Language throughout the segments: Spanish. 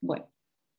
Bueno,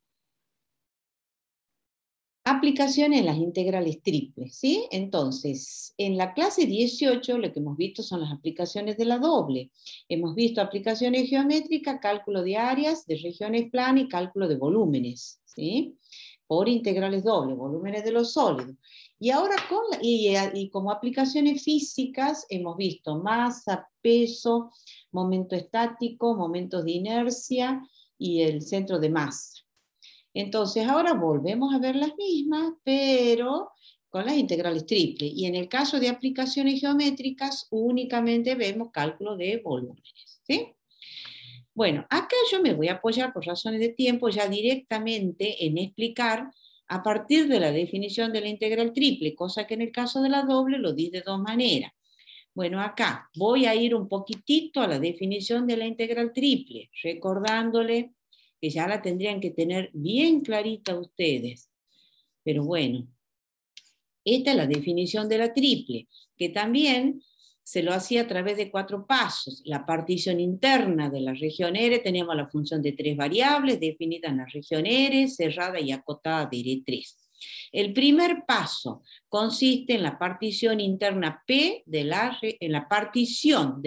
aplicaciones en las integrales triples, ¿sí? Entonces, en la clase 18 lo que hemos visto son las aplicaciones de la doble. Hemos visto aplicaciones geométricas, cálculo de áreas, de regiones planas y cálculo de volúmenes, ¿sí? Por integrales dobles, volúmenes de los sólidos. Y ahora y como aplicaciones físicas hemos visto masa, peso, momento estático, momentos de inercia y el centro de masa. Entonces ahora volvemos a ver las mismas, pero con las integrales triples. Y en el caso de aplicaciones geométricas únicamente vemos cálculo de volúmenes, ¿sí? Bueno, acá yo me voy a apoyar por razones de tiempo ya directamente en explicar a partir de la definición de la integral triple, cosa que en el caso de la doble lo di de dos maneras. Bueno, acá voy a ir un poquitito a la definición de la integral triple, recordándole que ya la tendrían que tener bien clarita ustedes. Pero bueno, esta es la definición de la triple, que también se lo hacía a través de 4 pasos. La partición interna de la región R, teníamos la función de 3 variables definida en la región R, cerrada y acotada de R3. El primer paso consiste en la partición interna P de la partición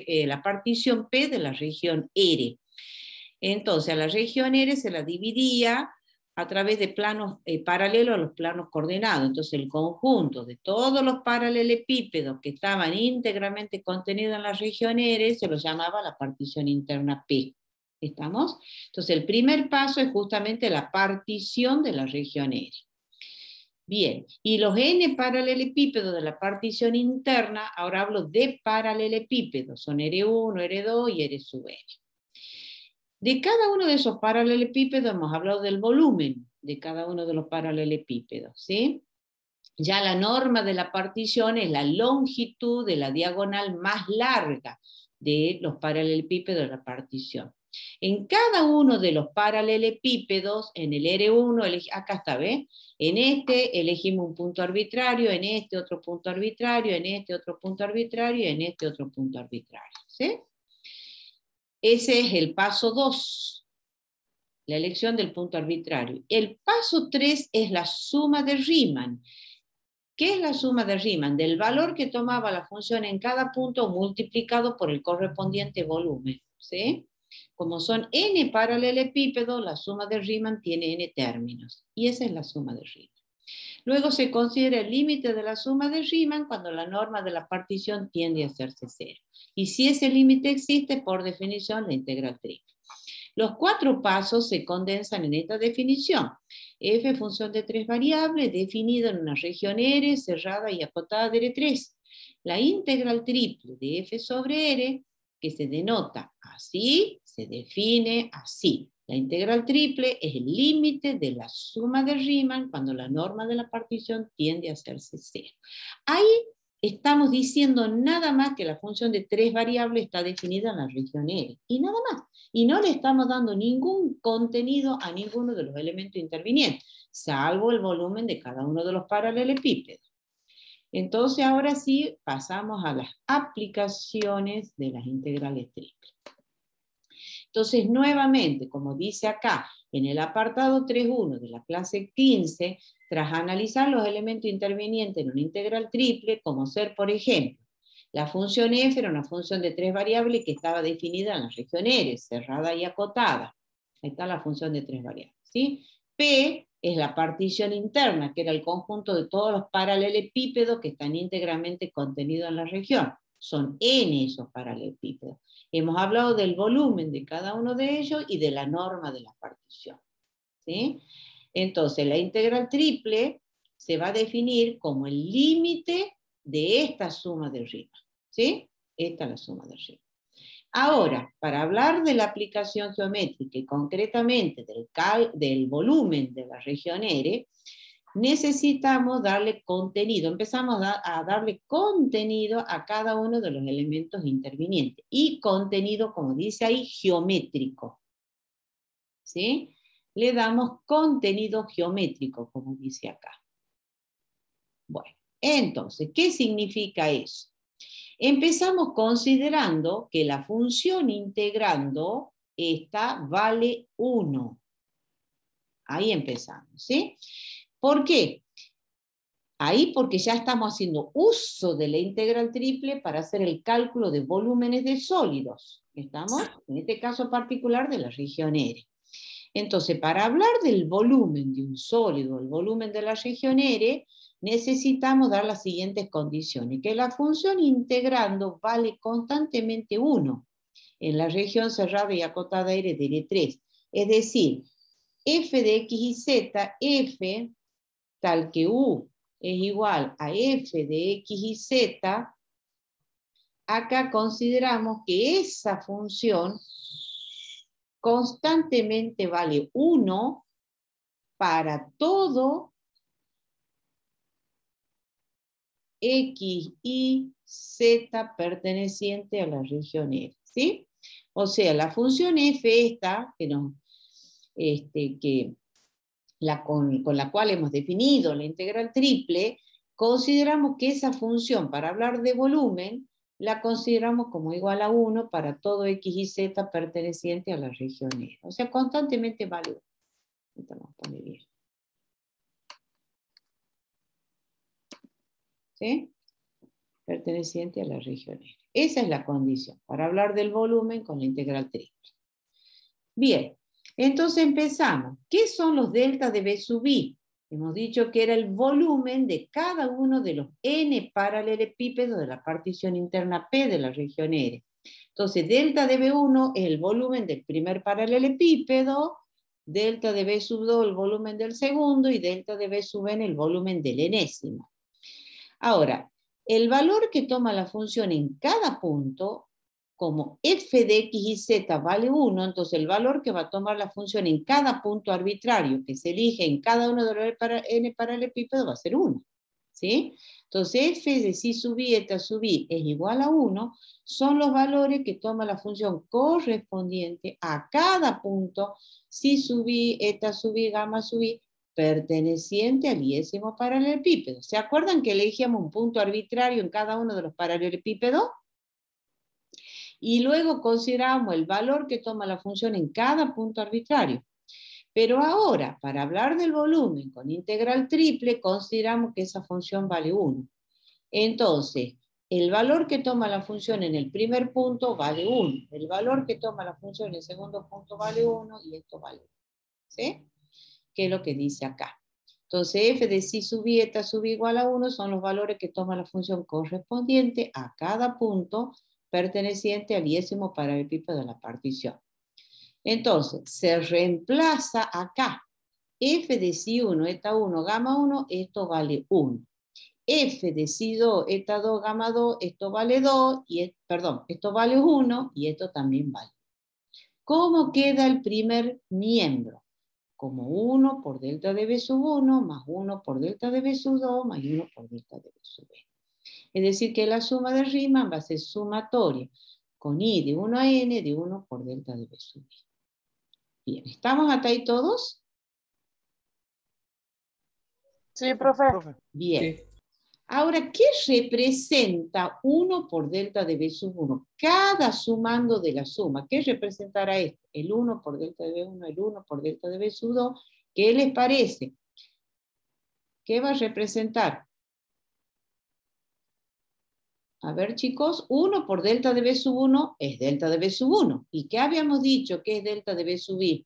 P de la región R. Entonces, a la región R se la dividía a través de planos paralelos a los planos coordenados. Entonces, el conjunto de todos los paralelepípedos que estaban íntegramente contenidos en la región R se los llamaba la partición interna P. ¿Estamos? Entonces, el primer paso es justamente la partición de la región R. Bien, y los n paralelepípedos de la partición interna, ahora hablo de paralelepípedos, son R1, R2 y R sub n. De cada uno de esos paralelepípedos hemos hablado del volumen de cada uno de los paralelepípedos, ¿sí? Ya la norma de la partición es la longitud de la diagonal más larga de los paralelepípedos de la partición. En cada uno de los paralelepípedos, en el R1, acá está, ¿ves? En este elegimos un punto arbitrario, en este otro punto arbitrario, en este otro punto arbitrario, y en este otro punto arbitrario, ¿sí? Ese es el paso 2, la elección del punto arbitrario. El paso 3 es la suma de Riemann. ¿Qué es la suma de Riemann? Del valor que tomaba la función en cada punto multiplicado por el correspondiente volumen, ¿sí? Como son n paralelepípedos, la suma de Riemann tiene n términos, y esa es la suma de Riemann. Luego se considera el límite de la suma de Riemann cuando la norma de la partición tiende a hacerse cero. Y si ese límite existe, por definición, la integral triple. Los 4 pasos se condensan en esta definición. F función de 3 variables, definida en una región R, cerrada y acotada de R3. La integral triple de F sobre R, que se denota así, se define así. La integral triple es el límite de la suma de Riemann cuando la norma de la partición tiende a hacerse cero. Ahí estamos diciendo nada más que la función de 3 variables está definida en la región R, y nada más. Y no le estamos dando ningún contenido a ninguno de los elementos intervinientes, salvo el volumen de cada uno de los paralelepípedos. Entonces, ahora sí, pasamos a las aplicaciones de las integrales triples. Entonces, nuevamente, como dice acá, en el apartado 3.1 de la clase 15, tras analizar los elementos intervinientes en una integral triple, como ser, por ejemplo, la función f era una función de 3 variables que estaba definida en la región R, cerrada y acotada. Ahí está la función de 3 variables, ¿sí? P es la partición interna, que era el conjunto de todos los paralelepípedos que están íntegramente contenidos en la región. Son n esos paralelepípedos. Hemos hablado del volumen de cada uno de ellos y de la norma de la partición, ¿sí? Entonces, la integral triple se va a definir como el límite de esta suma de Riemann, ¿sí? Esta es la suma de Riemann. Ahora, para hablar de la aplicación geométrica y concretamente del volumen de la región R, necesitamos darle contenido. Empezamos a darle contenido a cada uno de los elementos intervinientes. Y contenido, como dice ahí, geométrico, ¿sí? Le damos contenido geométrico, como dice acá. Bueno, entonces, ¿qué significa eso? Empezamos considerando que la función integrando esta vale 1. Ahí empezamos, ¿sí? ¿Por qué? Ahí porque ya estamos haciendo uso de la integral triple para hacer el cálculo de volúmenes de sólidos. Estamos, en este caso particular, de la región R. Entonces, para hablar del volumen de un sólido, el volumen de la región R, necesitamos dar las siguientes condiciones. Que la función integrando vale constantemente 1 en la región cerrada y acotada R de R3. Es decir, f de x y z, f tal que u es igual a f de x y z, acá consideramos que esa función constantemente vale 1 para todo x, y, z perteneciente a la región R, ¿sí? O sea, la función f esta, con la cual hemos definido la integral triple, consideramos que esa función, para hablar de volumen, la consideramos como igual a 1 para todo x y z perteneciente a la región R. O sea, constantemente vale 1. Vamos a poner bien. ¿Sí? Perteneciente a la región R. Esa es la condición para hablar del volumen con la integral triple. Bien, entonces empezamos. ¿Qué son los deltas de B sub I? Hemos dicho que era el volumen de cada uno de los n paralelepípedos de la partición interna P de la región R. Entonces, delta de B1 es el volumen del primer paralelepípedo, delta de B sub 2 el volumen del segundo, y delta de B sub n el volumen del enésimo. Ahora, el valor que toma la función en cada punto, como f de x y z vale 1, entonces el valor que va a tomar la función en cada punto arbitrario que se elige en cada uno de los n paralelepípedos va a ser 1. ¿Sí? Entonces f de psi sub i eta sub i es igual a 1, son los valores que toma la función correspondiente a cada punto psi sub i, eta sub i, gamma sub i, perteneciente al iésimo paralelepípedo. ¿Se acuerdan que elegíamos un punto arbitrario en cada uno de los paralelepípedos? Y luego consideramos el valor que toma la función en cada punto arbitrario. Pero ahora, para hablar del volumen con integral triple, consideramos que esa función vale 1. Entonces, el valor que toma la función en el primer punto vale 1. El valor que toma la función en el segundo punto vale 1 y esto vale 1. ¿Sí? Que es lo que dice acá. Entonces, f de psi sub i eta sub i igual a 1 son los valores que toma la función correspondiente a cada punto perteneciente al iésimo paralelepípedo de la partición. Entonces, se reemplaza acá f de psi 1, eta 1, gamma 1, esto vale 1. F de psi 2, eta 2, gamma 2, esto vale 2, esto vale 1 y esto también vale. ¿Cómo queda el primer miembro? Como 1 por delta de B sub 1, más 1 por delta de B sub 2, más 1 por delta de B sub n. Es decir, que la suma de Riemann va a ser sumatoria con I de 1 a n de 1 por delta de B sub i. Bien, ¿estamos hasta ahí todos? Sí, profe. Bien. Sí. Ahora, ¿qué representa 1 por delta de B sub 1? Cada sumando de la suma, ¿qué representará esto? El 1 por delta de B1, el 1 por delta de B sub 2. ¿Qué les parece? ¿Qué va a representar? A ver, chicos, 1 por delta de B sub 1 es delta de B sub 1. ¿Y qué habíamos dicho que es delta de B sub I?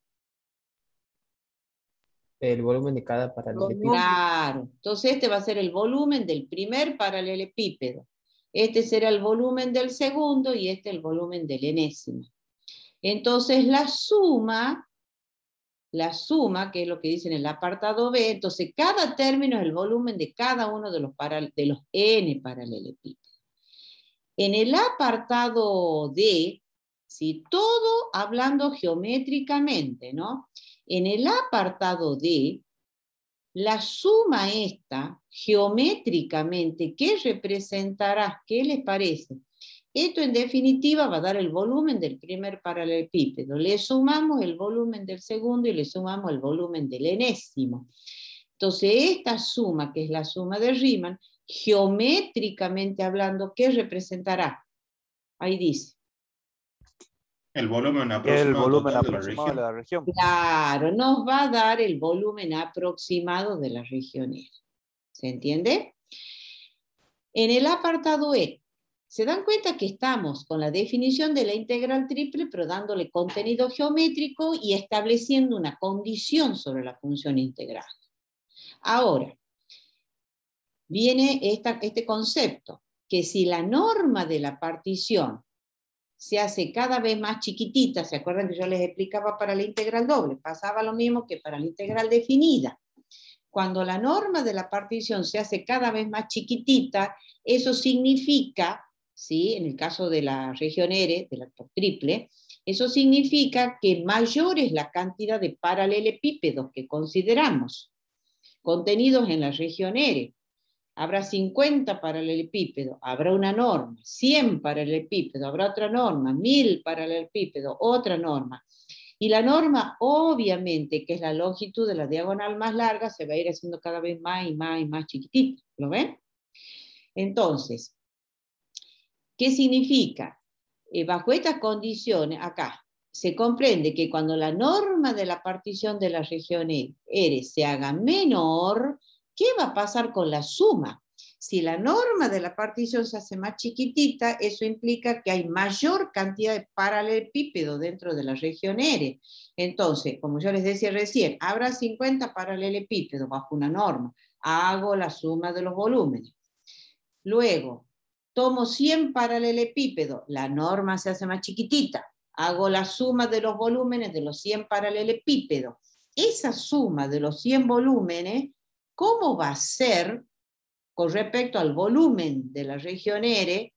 El volumen de cada paralelepípedo. Claro. Entonces este va a ser el volumen del primer paralelepípedo. Este será el volumen del segundo y este el volumen del enésimo. Entonces la suma, que es lo que dice en el apartado B, entonces cada término es el volumen de cada uno de los n paralelepípedos. En el apartado D, ¿sí? Todo hablando geométricamente, ¿no? En el apartado D, la suma esta, geométricamente, ¿qué representará? ¿Qué les parece? Esto en definitiva va a dar el volumen del primer paralelepípedo. Le sumamos el volumen del segundo y le sumamos el volumen del enésimo. Entonces esta suma, que es la suma de Riemann, geométricamente hablando, ¿qué representará? Ahí dice. El volumen El aproximado volumen total de la aproximado de región. la región. Claro, nos va a dar el volumen aproximado de la región R. ¿Se entiende? En el apartado E, se dan cuenta que estamos con la definición de la integral triple, pero dándole contenido geométrico y estableciendo una condición sobre la función integral. Ahora, viene este concepto, que si la norma de la partición se hace cada vez más chiquitita, ¿se acuerdan que yo les explicaba para la integral doble? Pasaba lo mismo que para la integral definida. Cuando la norma de la partición se hace cada vez más chiquitita, eso significa, ¿sí? En el caso de la región R, de la triple, eso significa que mayor es la cantidad de paralelepípedos que consideramos contenidos en la región R. Habrá 50 paralelepípedos, habrá una norma, 100 paralelepípedos, habrá otra norma, 1000 paralelepípedos, otra norma. Y la norma, obviamente, que es la longitud de la diagonal más larga, se va a ir haciendo cada vez más y más y más chiquitita. ¿Lo ven? Entonces, ¿qué significa? Bajo estas condiciones, acá, se comprende que cuando la norma de la partición de la región R se haga menor, ¿qué va a pasar con la suma? Si la norma de la partición se hace más chiquitita, eso implica que hay mayor cantidad de paralelepípedos dentro de la región R. Entonces, como yo les decía recién, habrá 50 paralelepípedos bajo una norma. Hago la suma de los volúmenes. Luego, tomo 100 paralelepípedos, la norma se hace más chiquitita. Hago la suma de los volúmenes de los 100 paralelepípedos. Esa suma de los 100 volúmenes, ¿cómo va a ser con respecto al volumen de la región R,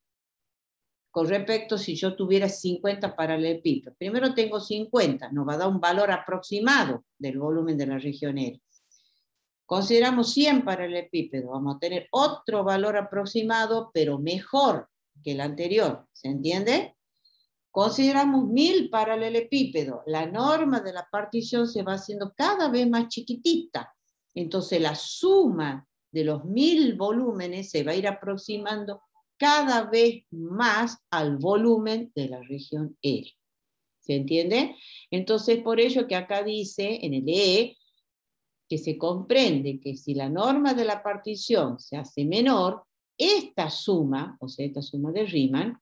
con respecto si yo tuviera 50 paralelepípedos? Primero tengo 50, nos va a dar un valor aproximado del volumen de la región R. Consideramos 100 paralelepípedos, vamos a tener otro valor aproximado, pero mejor que el anterior, ¿se entiende? Consideramos 1000 paralelepípedos, la norma de la partición se va haciendo cada vez más chiquitita, entonces la suma de los 1000 volúmenes se va a ir aproximando cada vez más al volumen de la región R. ¿Se entiende? Entonces, por ello que acá dice, en el E, que se comprende que si la norma de la partición se hace menor, esta suma, o sea, esta suma de Riemann,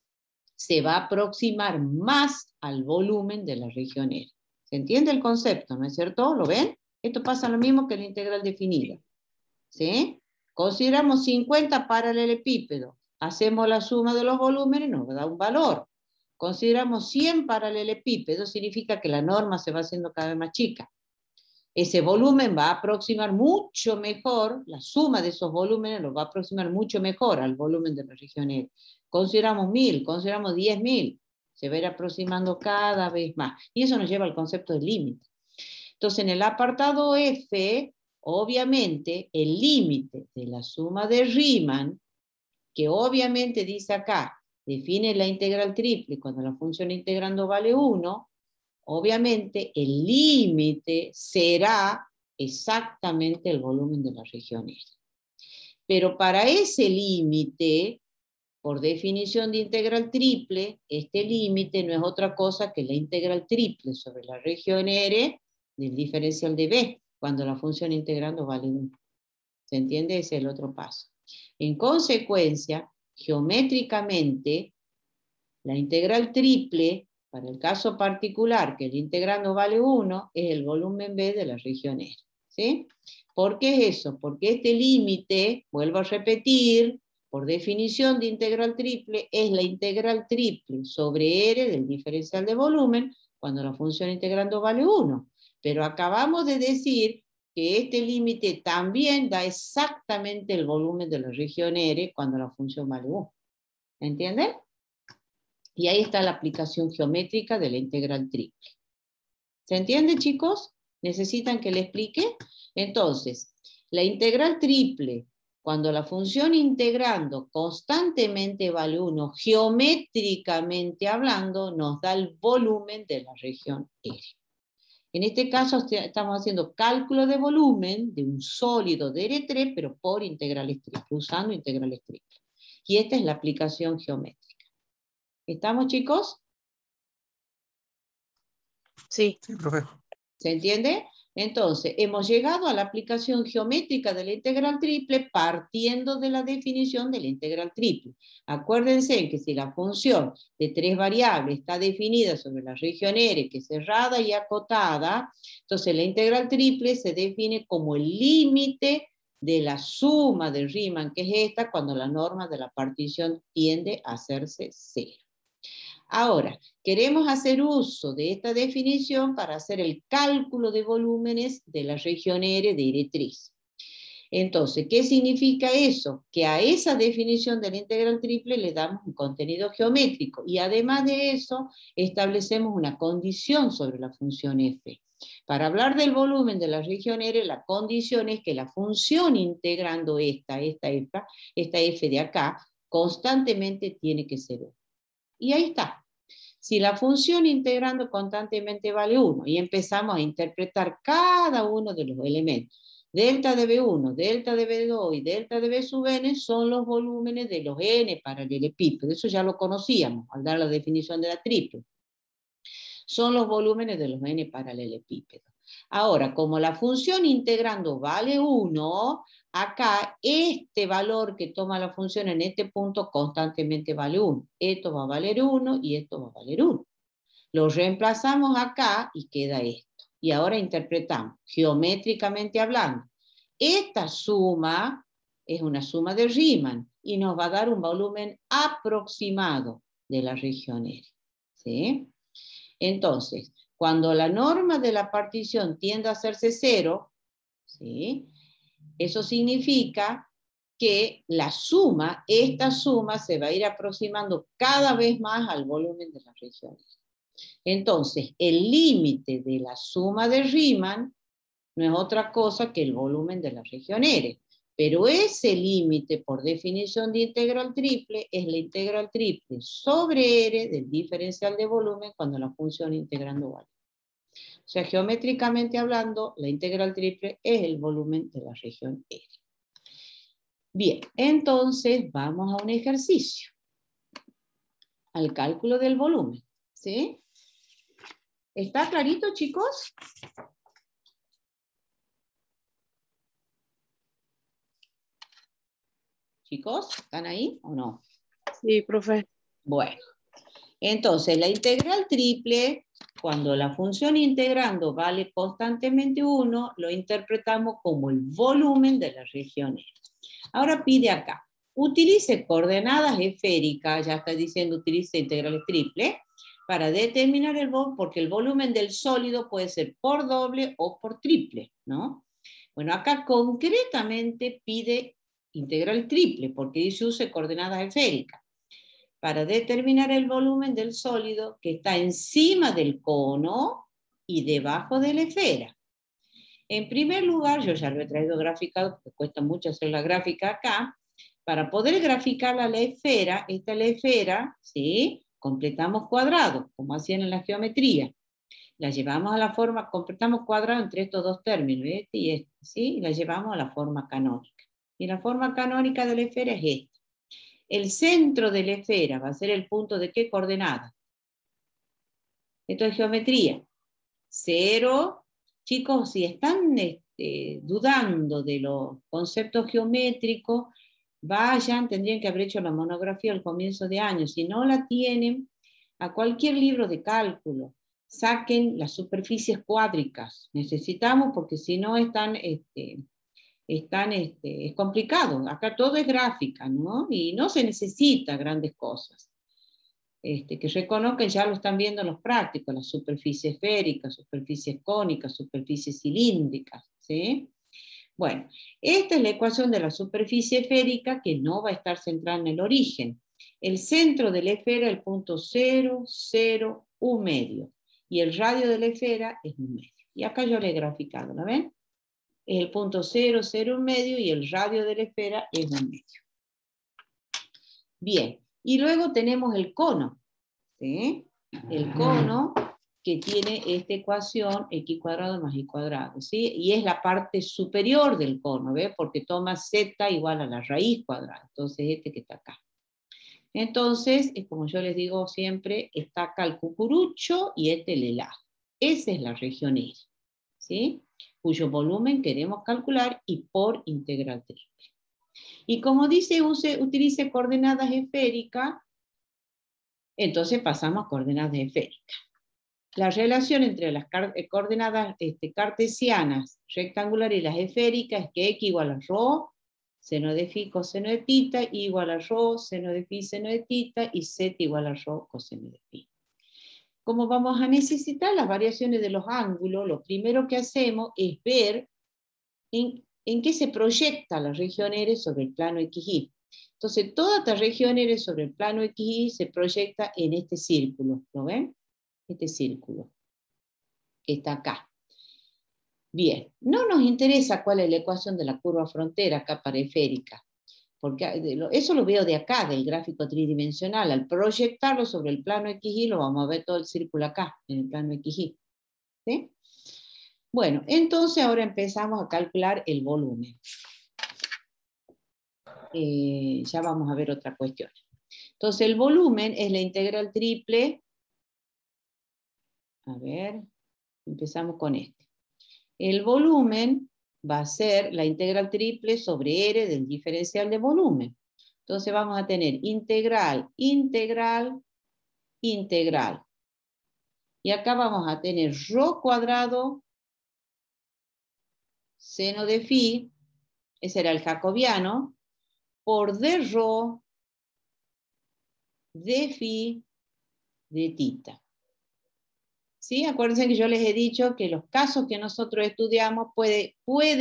se va a aproximar más al volumen de la región R. ¿Se entiende el concepto, no es cierto? ¿Lo ven? Esto pasa lo mismo que la integral definida. ¿Sí? Consideramos 50 paralelepípedos, hacemos la suma de los volúmenes, nos da un valor. Consideramos 100 paralelepípedos, significa que la norma se va haciendo cada vez más chica. Ese volumen va a aproximar mucho mejor, la suma de esos volúmenes lo va a aproximar mucho mejor al volumen de la región R. Consideramos 1000, consideramos 10.000, se va a ir aproximando cada vez más. Y eso nos lleva al concepto del límite. Entonces, en el apartado F, obviamente, el límite de la suma de Riemann, que obviamente dice acá, define la integral triple cuando la función integrando vale 1, obviamente el límite será exactamente el volumen de la región R. Pero para ese límite, por definición de integral triple, este límite no es otra cosa que la integral triple sobre la región R del diferencial de B, cuando la función integrando vale 1. ¿Se entiende? Ese es el otro paso. En consecuencia, geométricamente, la integral triple, para el caso particular que el integrando vale 1, es el volumen B de la región R. ¿Sí? ¿Por qué es eso? Porque este límite, vuelvo a repetir, por definición de integral triple, es la integral triple sobre R del diferencial de volumen cuando la función integrando vale 1. Pero acabamos de decir que este límite también da exactamente el volumen de la región R cuando la función vale 1. ¿Entienden? Y ahí está la aplicación geométrica de la integral triple. ¿Se entiende, chicos? ¿Necesitan que le explique? Entonces, la integral triple, cuando la función integrando constantemente vale 1, geométricamente hablando, nos da el volumen de la región R. En este caso estamos haciendo cálculo de volumen de un sólido de R3, pero por integrales triples, usando integrales triples. Y esta es la aplicación geométrica. ¿Estamos, chicos? Sí. Sí, profe. ¿Se entiende? Entonces, hemos llegado a la aplicación geométrica de la integral triple partiendo de la definición de la integral triple. Acuérdense que si la función de 3 variables está definida sobre la región R, que es cerrada y acotada, entonces la integral triple se define como el límite de la suma de Riemann, que es esta, cuando la norma de la partición tiende a hacerse cero. Ahora, queremos hacer uso de esta definición para hacer el cálculo de volúmenes de la región R de R3. Entonces, ¿qué significa eso? Que a esa definición de la integral triple le damos un contenido geométrico y además de eso establecemos una condición sobre la función f. Para hablar del volumen de la región R, la condición es que la función integrando esta f de acá, constantemente tiene que ser 1. Y ahí está. Si la función integrando constantemente vale 1 y empezamos a interpretar cada uno de los elementos, delta de B1, delta de B2 y delta de B sub n son los volúmenes de los n paralelepípedos. Eso ya lo conocíamos al dar la definición de la triple. Son los volúmenes de los n paralelepípedos. Ahora, como la función integrando vale 1, acá este valor que toma la función en este punto constantemente vale 1. Esto va a valer 1 y esto va a valer 1. Lo reemplazamos acá y queda esto. Y ahora interpretamos, geométricamente hablando. Esta suma es una suma de Riemann y nos va a dar un volumen aproximado de la región R. ¿Sí? Entonces, cuando la norma de la partición tiende a hacerse 0, ¿sí? Eso significa que la suma, esta suma se va a ir aproximando cada vez más al volumen de la región R. Entonces, el límite de la suma de Riemann no es otra cosa que el volumen de la región R. Pero ese límite, por definición de integral triple, es la integral triple sobre R del diferencial de volumen cuando la función integrando vale. O sea, geométricamente hablando, la integral triple es el volumen de la región R. Bien, entonces vamos a un ejercicio. Al cálculo del volumen. ¿Sí? ¿Está clarito, chicos? Chicos, ¿están ahí o no? Sí, profe. Bueno, entonces la integral triple, cuando la función integrando vale constantemente 1, lo interpretamos como el volumen de la región R. Ahora pide acá, utilice coordenadas esféricas, ya está diciendo utilice integrales triple, para determinar el volumen, porque el volumen del sólido puede ser por doble o por triple, ¿no? Bueno, acá concretamente pide integral triple, porque dice use coordenadas esféricas, para determinar el volumen del sólido que está encima del cono y debajo de la esfera. En primer lugar, yo ya lo he traído graficado, porque cuesta mucho hacer la gráfica acá. Para poder graficar a la esfera, esta es la esfera, ¿sí? Completamos cuadrado, como hacían en la geometría. La llevamos a la forma, completamos cuadrado entre estos dos términos, este y este, ¿sí? Y la llevamos a la forma canónica. Y la forma canónica de la esfera es esta. El centro de la esfera va a ser el punto de ¿qué coordenada? Esto es geometría. 0. Chicos, si están dudando de los conceptos geométricos, vayan, tendrían que haber hecho la monografía al comienzo de año. Si no la tienen, a cualquier libro de cálculo, saquen las superficies cuádricas. Necesitamos, porque si no es complicado. Acá todo es gráfica, ¿no? Y no se necesita grandes cosas. Que reconozcan, ya lo están viendo en los prácticos, las superficies esféricas, superficies cónicas, superficies cilíndricas, ¿sí? Bueno, esta es la ecuación de la superficie esférica que no va a estar centrada en el origen. El centro de la esfera es el punto 0, 0, 1 medio. Y el radio de la esfera es 1 medio. Y acá yo le he graficado, ¿la ven? Es el punto 0, 0, 1 medio y el radio de la esfera es 1 medio. Bien, y luego tenemos el cono, ¿sí? El cono que tiene esta ecuación x cuadrado más y cuadrado, ¿sí? Y es la parte superior del cono, ¿ve? Porque toma z igual a la raíz cuadrada, entonces este que está acá. Entonces, como yo les digo siempre, está acá el cucurucho y este el helado. Esa es la región R, ¿sí? Cuyo volumen queremos calcular y por integral triple. Y como dice, utilice coordenadas esféricas, entonces pasamos a coordenadas esféricas. La relación entre las coordenadas cartesianas, rectangulares y las esféricas es que x igual a ρ, seno de phi, coseno de tita, y igual a ρ, seno de phi, seno de tita, y z igual a ρ, coseno de phi. Como vamos a necesitar las variaciones de los ángulos, lo primero que hacemos es ver en qué se proyecta la región R sobre el plano XY. Entonces, toda esta región R sobre el plano XY se proyecta en este círculo, ¿lo ven? Este círculo que está acá. Bien, no nos interesa cuál es la ecuación de la curva frontera acá periférica, porque eso lo veo de acá, del gráfico tridimensional. Al proyectarlo sobre el plano XY, lo vamos a ver todo el círculo acá, en el plano XY. ¿Sí? Bueno, entonces ahora empezamos a calcular el volumen. Ya vamos a ver otra cuestión. Entonces el volumen es la integral triple. A ver, empezamos con este. El volumen va a ser la integral triple sobre R del diferencial de volumen. Entonces vamos a tener integral, integral, integral. Y acá vamos a tener ρ cuadrado, seno de phi, ese era el jacobiano, por d ρ, de phi, de tita. ¿Sí? Acuérdense que yo les he dicho que los casos que nosotros estudiamos puede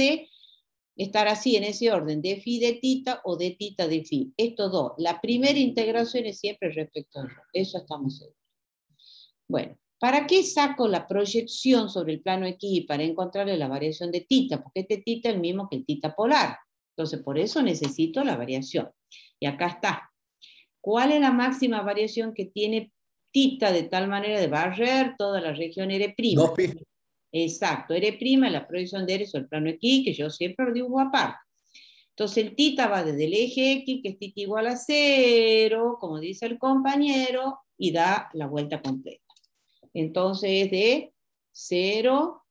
estar así, en ese orden, de phi de tita o de tita de phi. Estos dos. La primera integración es siempre respecto a ρ. Eso estamos seguros. Bueno, ¿para qué saco la proyección sobre el plano X? Para encontrarle la variación de tita, porque este tita es el mismo que el tita polar. Entonces, por eso necesito la variación. Y acá está. ¿Cuál es la máxima variación que tiene tita de tal manera de barrer toda la región R'? 2pi. Exacto, R' es la proyección de R sobre el plano X, que yo siempre lo dibujo aparte. Entonces el tita va desde el eje X, que es tita igual a 0, como dice el compañero, y da la vuelta completa. Entonces es de 0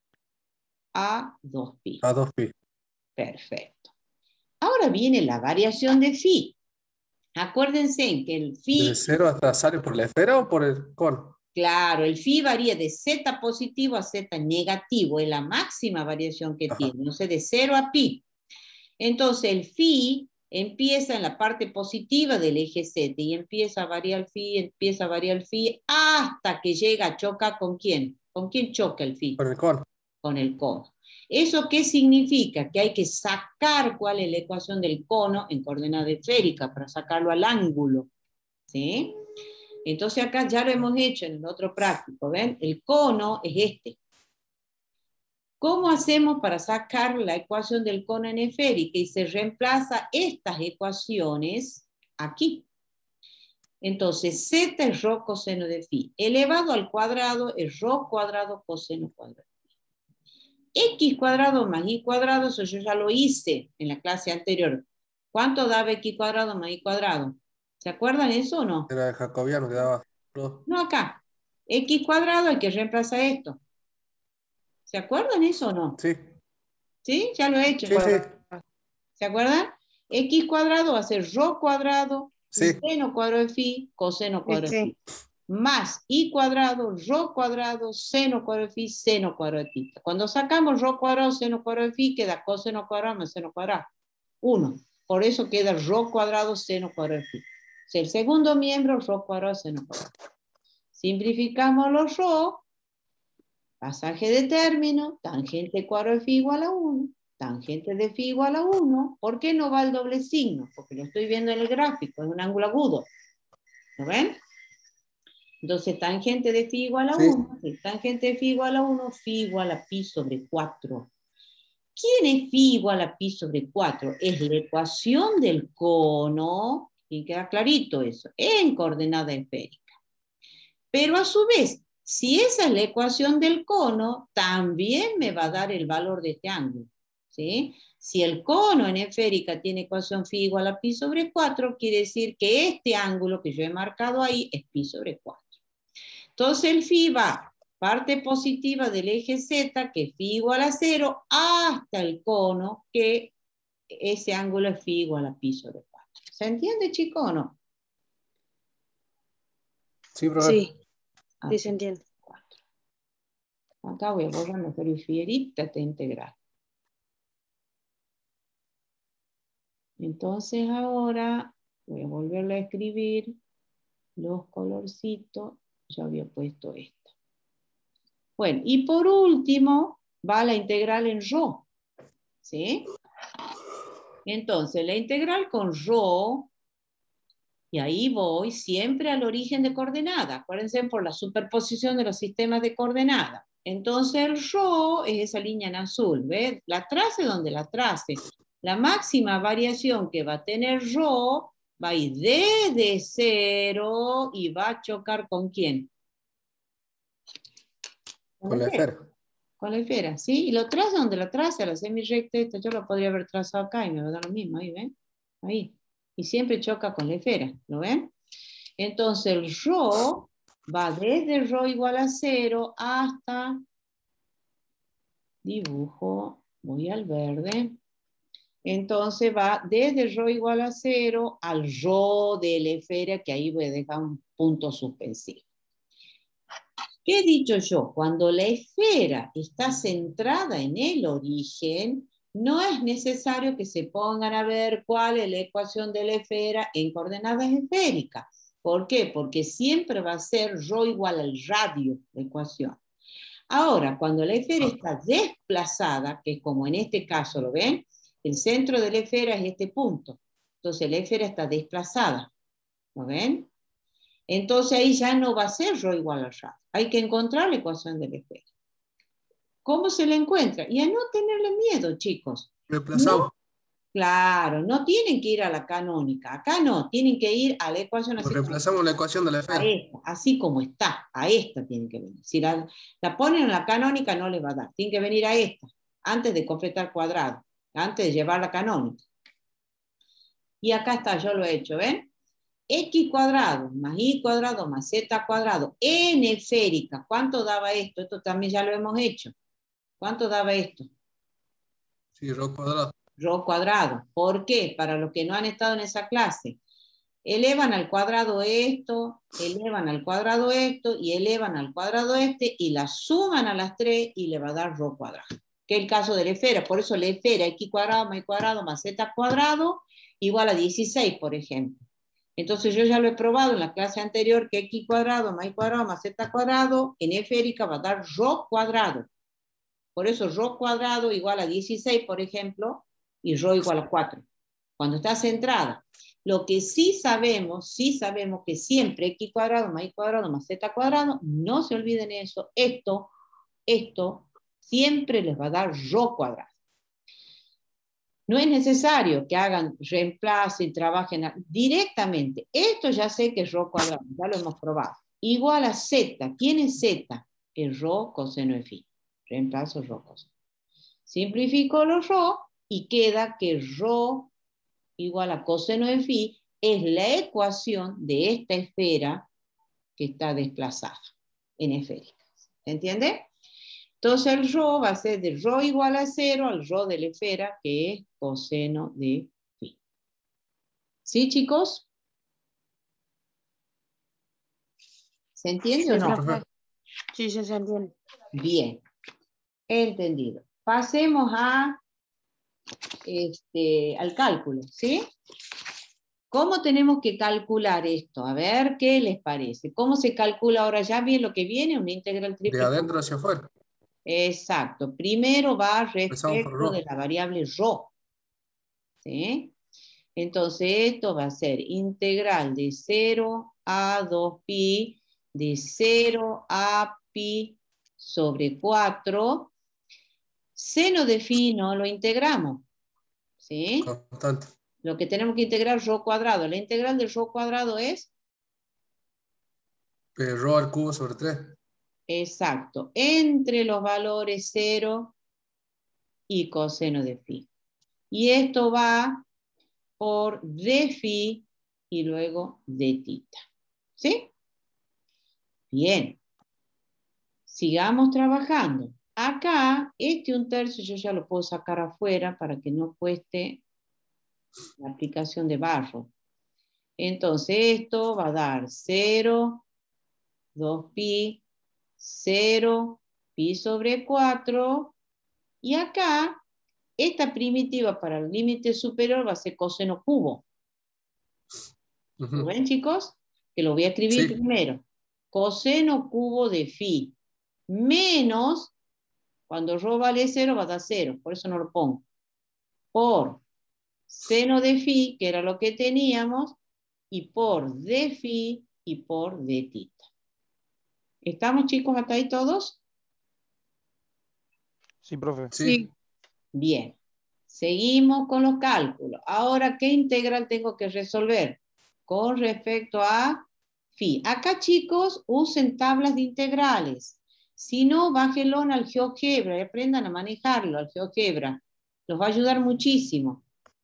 a 2pi. A 2pi. Perfecto. Ahora viene la variación de phi. Acuérdense que el phi... ¿De 0 hasta sale por la esfera o por el cono? Claro, el phi varía de z positivo a z negativo, es la máxima variación que tiene, no sé, de 0 a pi. Entonces el phi empieza en la parte positiva del eje z y empieza a variar el phi hasta que llega a chocar ¿con quién? ¿Con quién choca el phi? Con el cono. Con el cono. ¿Eso qué significa? Que hay que sacar cuál es la ecuación del cono en coordenada esférica para sacarlo al ángulo. ¿Sí? Entonces acá ya lo hemos hecho en el otro práctico, ¿ven? El cono es este. ¿Cómo hacemos para sacar la ecuación del cono en esférica? Y se reemplaza estas ecuaciones aquí. Entonces, z es ρ coseno de phi. Elevado al cuadrado es ρ cuadrado coseno cuadrado. X cuadrado más y cuadrado, eso yo ya lo hice en la clase anterior. ¿Cuánto daba x cuadrado más y cuadrado? ¿Se acuerdan eso o no? Era el jacobiano que daba 2. No, acá. X cuadrado hay que reemplazar esto. ¿Se acuerdan eso o no? Sí. ¿Sí? Ya lo he hecho. Sí, sí. ¿Se acuerdan? X cuadrado va a ser ρ cuadrado, Sí. seno cuadrado de phi, coseno cuadrado de phi. Más y cuadrado, ρ cuadrado, seno cuadrado de phi, seno cuadrado de tita. Cuando sacamos ρ cuadrado, seno cuadrado de phi, queda coseno cuadrado más seno cuadrado. 1. Por eso queda ρ cuadrado, seno cuadrado de phi. O sea, el segundo miembro, ρ cuadrado, seno cuadrado. Simplificamos los ρ. Pasaje de término, tangente cuadrado de phi igual a 1, tangente de phi igual a 1. ¿Por qué no va el doble signo? Porque lo estoy viendo en el gráfico, es un ángulo agudo. ¿Lo ven? Entonces, tangente de phi igual a 1, sí. Tangente de phi igual a 1, phi igual a pi sobre 4. ¿Quién es phi igual a pi sobre 4? Es la ecuación del cono, y queda clarito eso, en coordenada esférica. Pero a su vez, si esa es la ecuación del cono, también me va a dar el valor de este ángulo. ¿Sí? Si el cono en esférica tiene ecuación phi igual a pi sobre 4, quiere decir que este ángulo que yo he marcado ahí es pi sobre 4. Entonces el phi va parte positiva del eje Z, que es phi igual a 0, hasta el cono, que ese ángulo es phi igual a pi sobre 4. ¿Se entiende, chico, o no? Sí, profe. Sí, sí se entiende. Acá voy a borrar la periférica de integral. Entonces ahora voy a volverle a escribir los colorcitos. Ya había puesto esto. Bueno, y por último va la integral en rho. ¿Sí? Entonces, la integral con rho, y ahí voy siempre al origen de coordenada. Acuérdense por la superposición de los sistemas de coordenadas. Entonces, el rho es esa línea en azul. ¿Ves? La trace donde la trace. La máxima variación que va a tener rho va a ir desde 0 y va a chocar ¿con quién? Con la esfera. Con la esfera, ¿sí? Y lo traza donde la traza, la semirrecta esta, yo lo podría haber trazado acá y me va a dar lo mismo, ahí, ¿ven? Ahí. Y siempre choca con la esfera, ¿lo ven? Entonces el rho va desde rho igual a 0 hasta, dibujo, voy al verde, entonces va desde rho igual a 0 al rho de la esfera, que ahí voy a dejar un punto suspensivo. ¿Qué he dicho yo? Cuando la esfera está centrada en el origen, no es necesario que se pongan a ver cuál es la ecuación de la esfera en coordenadas esféricas. ¿Por qué? Porque siempre va a ser rho igual al radio la ecuación. Ahora, cuando la esfera está desplazada, que es como en este caso, ¿lo ven? El centro de la esfera es este punto. Entonces la esfera está desplazada. ¿Lo ven? Entonces ahí ya no va a ser rho igual al radio. Hay que encontrar la ecuación de la esfera. ¿Cómo se la encuentra? Y a no tenerle miedo, chicos. Reemplazamos. No, claro, no tienen que ir a la canónica. Acá no, tienen que ir a la ecuación así como Reemplazamos la ecuación de la a esfera. esta, así como está. A esta tienen que venir. Si la ponen en la canónica no les va a dar. Tienen que venir a esta, antes de completar cuadrado, antes de llevar la canónica. Y acá está, yo lo he hecho, ¿ven? X cuadrado más Y cuadrado más Z cuadrado en esférica. ¿Cuánto daba esto? Esto también ya lo hemos hecho. ¿Cuánto daba esto? Sí, rho cuadrado. Rho cuadrado. ¿Por qué? Para los que no han estado en esa clase. Elevan al cuadrado esto, elevan al cuadrado esto y elevan al cuadrado este y la suman a las tres y le va a dar rho cuadrado. Que es el caso de la esfera. Por eso la esfera X cuadrado más Z cuadrado igual a 16, por ejemplo. Entonces yo ya lo he probado en la clase anterior que x cuadrado más z cuadrado en esférica va a dar rho cuadrado. Por eso rho cuadrado igual a 16, por ejemplo, y rho igual a 4. Cuando está centrada. Lo que sí sabemos que siempre x cuadrado más z cuadrado, no se olviden eso, esto siempre les va a dar rho cuadrado. No es necesario que hagan reemplazo y trabajen directamente. Esto ya sé que es rho cuadrado, ya lo hemos probado. Igual a z. ¿Quién es z? Es rho coseno de phi. Reemplazo rho coseno. Simplifico los rho y queda que rho igual a coseno de phi es la ecuación de esta esfera que está desplazada en esférica. ¿Se entiende? Entonces el rho va a ser de rho igual a 0 al rho de la esfera, que es coseno de phi. ¿Sí, chicos? ¿Se entiende o no? Profe. Sí, se entiende. Bien, entendido. Pasemos al cálculo, ¿sí? ¿Cómo tenemos que calcular esto? A ver, ¿qué les parece? ¿Cómo se calcula ahora? Ya bien lo que viene, una integral triple. De adentro hacia afuera. Exacto. Primero va Empezamos por respecto de rho. la variable rho. ¿Sí? Entonces esto va a ser integral de 0 a 2pi, de 0 a pi sobre 4. Seno de phi no lo integramos. ¿Sí? Constante. Lo que tenemos que integrar rho cuadrado. La integral del rho cuadrado es... Rho al cubo sobre 3. Exacto. Entre los valores 0 y coseno de phi. Y esto va por d phi y luego d tita. ¿Sí? Bien. Sigamos trabajando. Acá, este 1/3 yo ya lo puedo sacar afuera para que no cueste la aplicación de barro. Entonces esto va a dar 0, 2pi, 0, pi sobre 4. Y acá, esta primitiva para el límite superior va a ser coseno cubo. ¿Lo ven, chicos? Que lo voy a escribir Sí. primero. Coseno cubo de phi menos, cuando ρ vale 0, va a dar 0. Por eso no lo pongo. Por seno de phi, que era lo que teníamos, y por d phi y por d tita. ¿Estamos, chicos, hasta ahí todos? Sí, profe. Sí. Bien. Seguimos con los cálculos. Ahora, ¿qué integral tengo que resolver? Con respecto a phi. Acá, chicos, usen tablas de integrales. Si no, bájenlo al GeoGebra y aprendan a manejarlo al GeoGebra. Los va a ayudar muchísimo.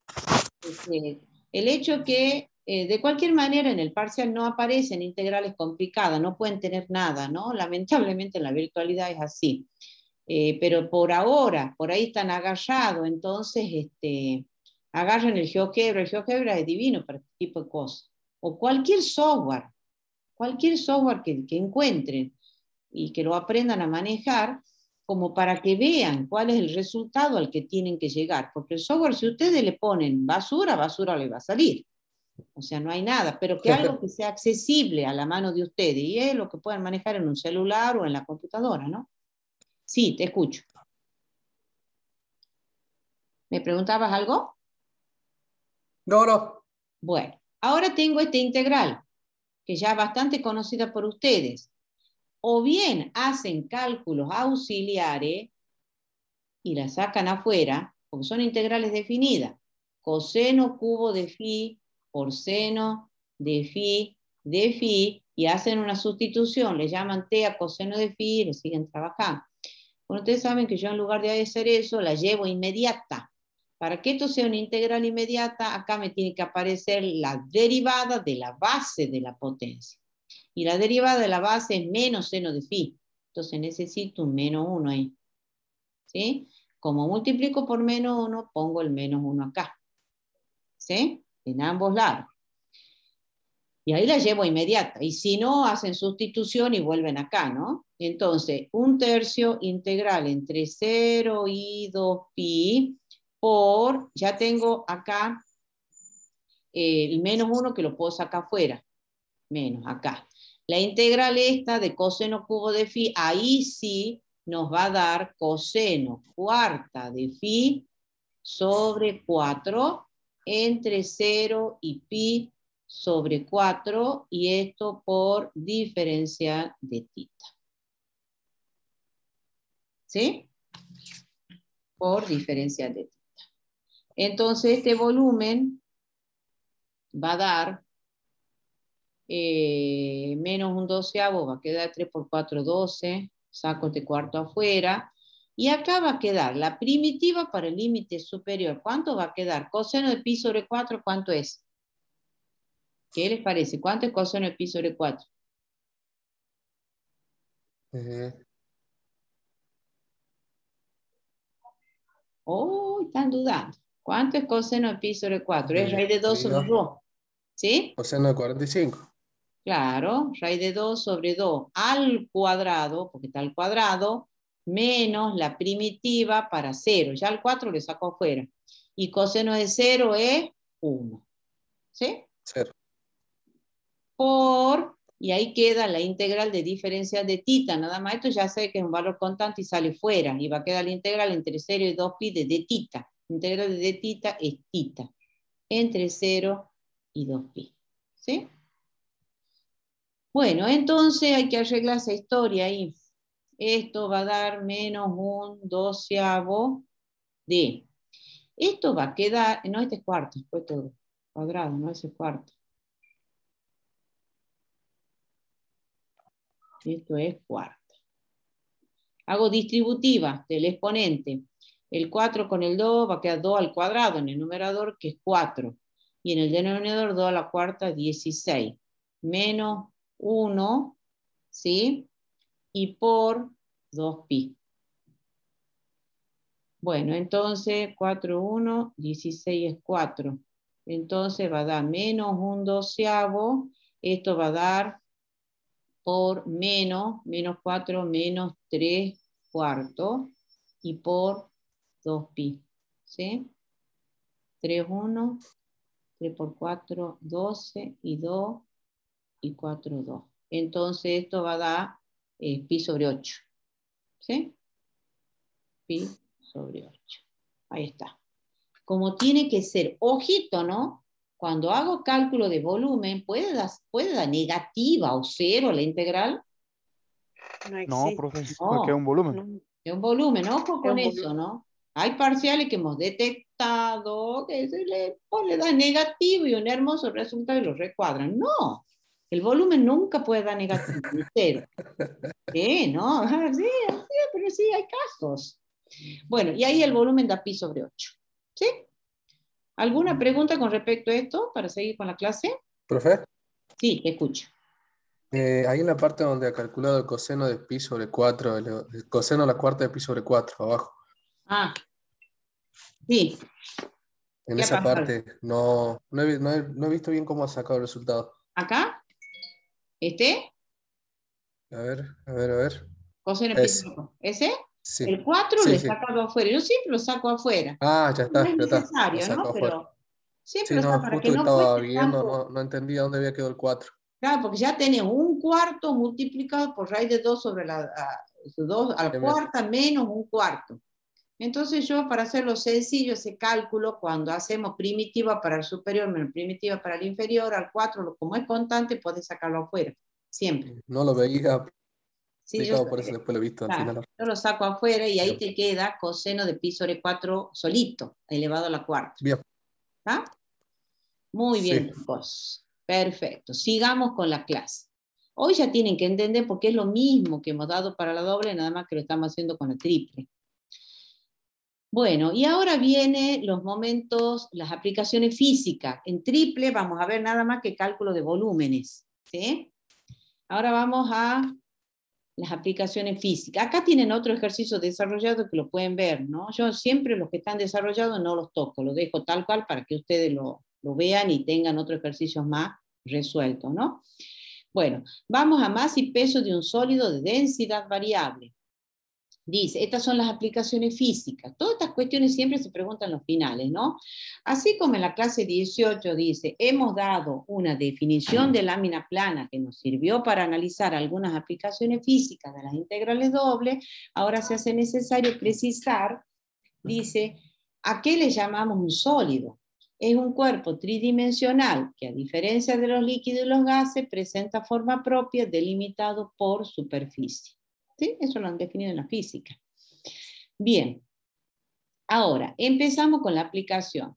El hecho que, de cualquier manera, en el parcial no aparecen integrales complicadas, no pueden tener nada, ¿no? Lamentablemente en la virtualidad es así. Pero por ahora, por ahí están agarrados, entonces agarren el GeoGebra es divino para este tipo de cosas. O cualquier software que encuentren y que lo aprendan a manejar, como para que vean cuál es el resultado al que tienen que llegar. Porque el software, si ustedes le ponen basura, basura le va a salir. O sea, no hay nada, pero que algo que sea accesible a la mano de ustedes, y es lo que puedan manejar en un celular o en la computadora, ¿no? Sí, te escucho. ¿Me preguntabas algo? No, no. Bueno, ahora tengo esta integral, que ya es bastante conocida por ustedes. O bien hacen cálculos auxiliares y la sacan afuera, porque son integrales definidas. Coseno cubo de phi por seno de phi, y hacen una sustitución, le llaman t a coseno de phi y lo siguen trabajando. Bueno, ustedes saben que yo en lugar de hacer eso, la llevo inmediata. Para que esto sea una integral inmediata, acá me tiene que aparecer la derivada de la base de la potencia. Y la derivada de la base es menos seno de phi. Entonces necesito un menos 1 ahí. ¿Sí? Como multiplico por menos 1, pongo el menos 1 acá. ¿Sí? En ambos lados. Y ahí la llevo inmediata. Y si no, hacen sustitución y vuelven acá, ¿no? Entonces, 1/3 integral entre 0 y 2pi por, ya tengo acá el menos 1 que lo puedo sacar afuera. Menos acá. La integral esta de coseno cubo de phi, ahí sí nos va a dar coseno cuarta de phi sobre 4 entre 0 y pi sobre 4, y esto por diferencial de tita. ¿Sí? Por diferencial de tita. Entonces este volumen va a dar menos 1/12, va a quedar 3 por 4, 12, saco este cuarto afuera, y acá va a quedar la primitiva para el límite superior. ¿Cuánto va a quedar? Coseno de pi sobre 4, ¿cuánto es? ¿Qué les parece? ¿Cuánto es coseno de pi sobre 4? Oh, están dudando. ¿Cuánto es coseno de pi sobre 4? Es raíz de 2 sobre Sería 2. ¿Sí? coseno de 45. Claro, raíz de 2 sobre 2 al cuadrado, porque está al cuadrado, menos la primitiva para 0. Ya al 4 le saco afuera. Y coseno de 0 es 1. ¿Sí? 0. Por, y ahí queda la integral de diferencial de tita. Nada más esto ya sé que es un valor constante y sale fuera. Y va a quedar la integral entre 0 y 2pi de d tita. La integral de d tita es tita. Entre 0 y 2pi. ¿Sí? Bueno, entonces hay que arreglar esa historia ahí. Esto va a dar menos 1/12 de. Esto va a quedar, no, este es cuarto, después todo cuadrado, no, ese es cuarto. Esto es cuarto. Hago distributiva del exponente. El 4 con el 2 va a quedar 2 al cuadrado en el numerador, que es 4. Y en el denominador 2 a la cuarta, 16. Menos 1, ¿sí? Y por 2pi. Bueno, entonces 4, 1, 16 es 4. Entonces va a dar menos 1/12. Esto va a dar por menos 4, menos 3/4. Y por 2pi. ¿Sí? 3, 1, 3 por 4, 12, y 2, y 4, 2. Entonces esto va a dar pi sobre 8. ¿Sí? Pi sobre 8. Ahí está. Como tiene que ser, ojito, ¿no? Cuando hago cálculo de volumen, ¿puede dar negativa o cero la integral? No No, existe. profe, porque es No, un volumen. No, es un volumen, ojo es con un eso, volumen. ¿no? Hay parciales que hemos detectado que le da negativo y un hermoso resultado y lo recuadran. No, el volumen nunca puede dar negativo, ni cero. ¿Qué? ¿No? Sí, pero sí, hay casos. Bueno, y ahí el volumen da pi sobre 8. ¿Sí? ¿Alguna pregunta con respecto a esto para seguir con la clase? Profe, Sí, te escucho. ahí en la parte donde ha calculado el coseno de pi sobre 4, el coseno a la cuarta de pi sobre 4, abajo. Ah, sí, En ¿qué ha esa pasado? parte no he visto bien cómo ha sacado el resultado. ¿Acá? ¿Este? A ver, a ver, a ver. Coseno de pi Es, sobre 4. ¿Ese? sí, El 4 lo sí, he sí. sacado afuera. Yo siempre lo saco afuera. Ah, No es ya está. Lo necesario, ¿no? saco afuera. Pero siempre Sí, lo no, saco para que justo no estaba cueste viendo, tanto. no entendía dónde había quedado el 4. Claro, porque ya tenés un cuarto multiplicado por raíz de 2 sobre 2 a la Bien, bien. cuarta menos un cuarto. Entonces yo, para hacerlo sencillo, ese cálculo, cuando hacemos primitiva para el superior menos primitiva para el inferior, al 4, como es constante, podés sacarlo afuera, siempre. No lo veía Sí, yo, aplicado, por eso después lo he visto al claro, final. yo lo saco afuera y ahí Bien, te queda coseno de pi sobre 4 solito, elevado a la cuarta. bien, ¿Está? Muy bien, sí. chicos. Perfecto. Sigamos con la clase. Hoy ya tienen que entender porque es lo mismo que hemos dado para la doble, nada más que lo estamos haciendo con la triple. Bueno, y ahora vienen los momentos, las aplicaciones físicas. En triple vamos a ver nada más que cálculo de volúmenes. ¿Sí? Ahora vamos a las aplicaciones físicas. Acá tienen otro ejercicio desarrollado que lo pueden ver, ¿no? Yo siempre los que están desarrollados no los toco, los dejo tal cual para que ustedes lo vean y tengan otros ejercicios más resueltos, ¿no? Bueno, vamos a masa y peso de un sólido de densidad variable. Dice, estas son las aplicaciones físicas. Todas estas cuestiones siempre se preguntan en los finales, ¿no? Así como en la clase 18 dice, hemos dado una definición de lámina plana que nos sirvió para analizar algunas aplicaciones físicas de las integrales dobles, ahora se hace necesario precisar, dice, ¿a qué le llamamos un sólido? Es un cuerpo tridimensional que, a diferencia de los líquidos y los gases, presenta forma propia delimitado por superficie. ¿Sí? Eso lo han definido en la física. Bien, ahora empezamos con la aplicación.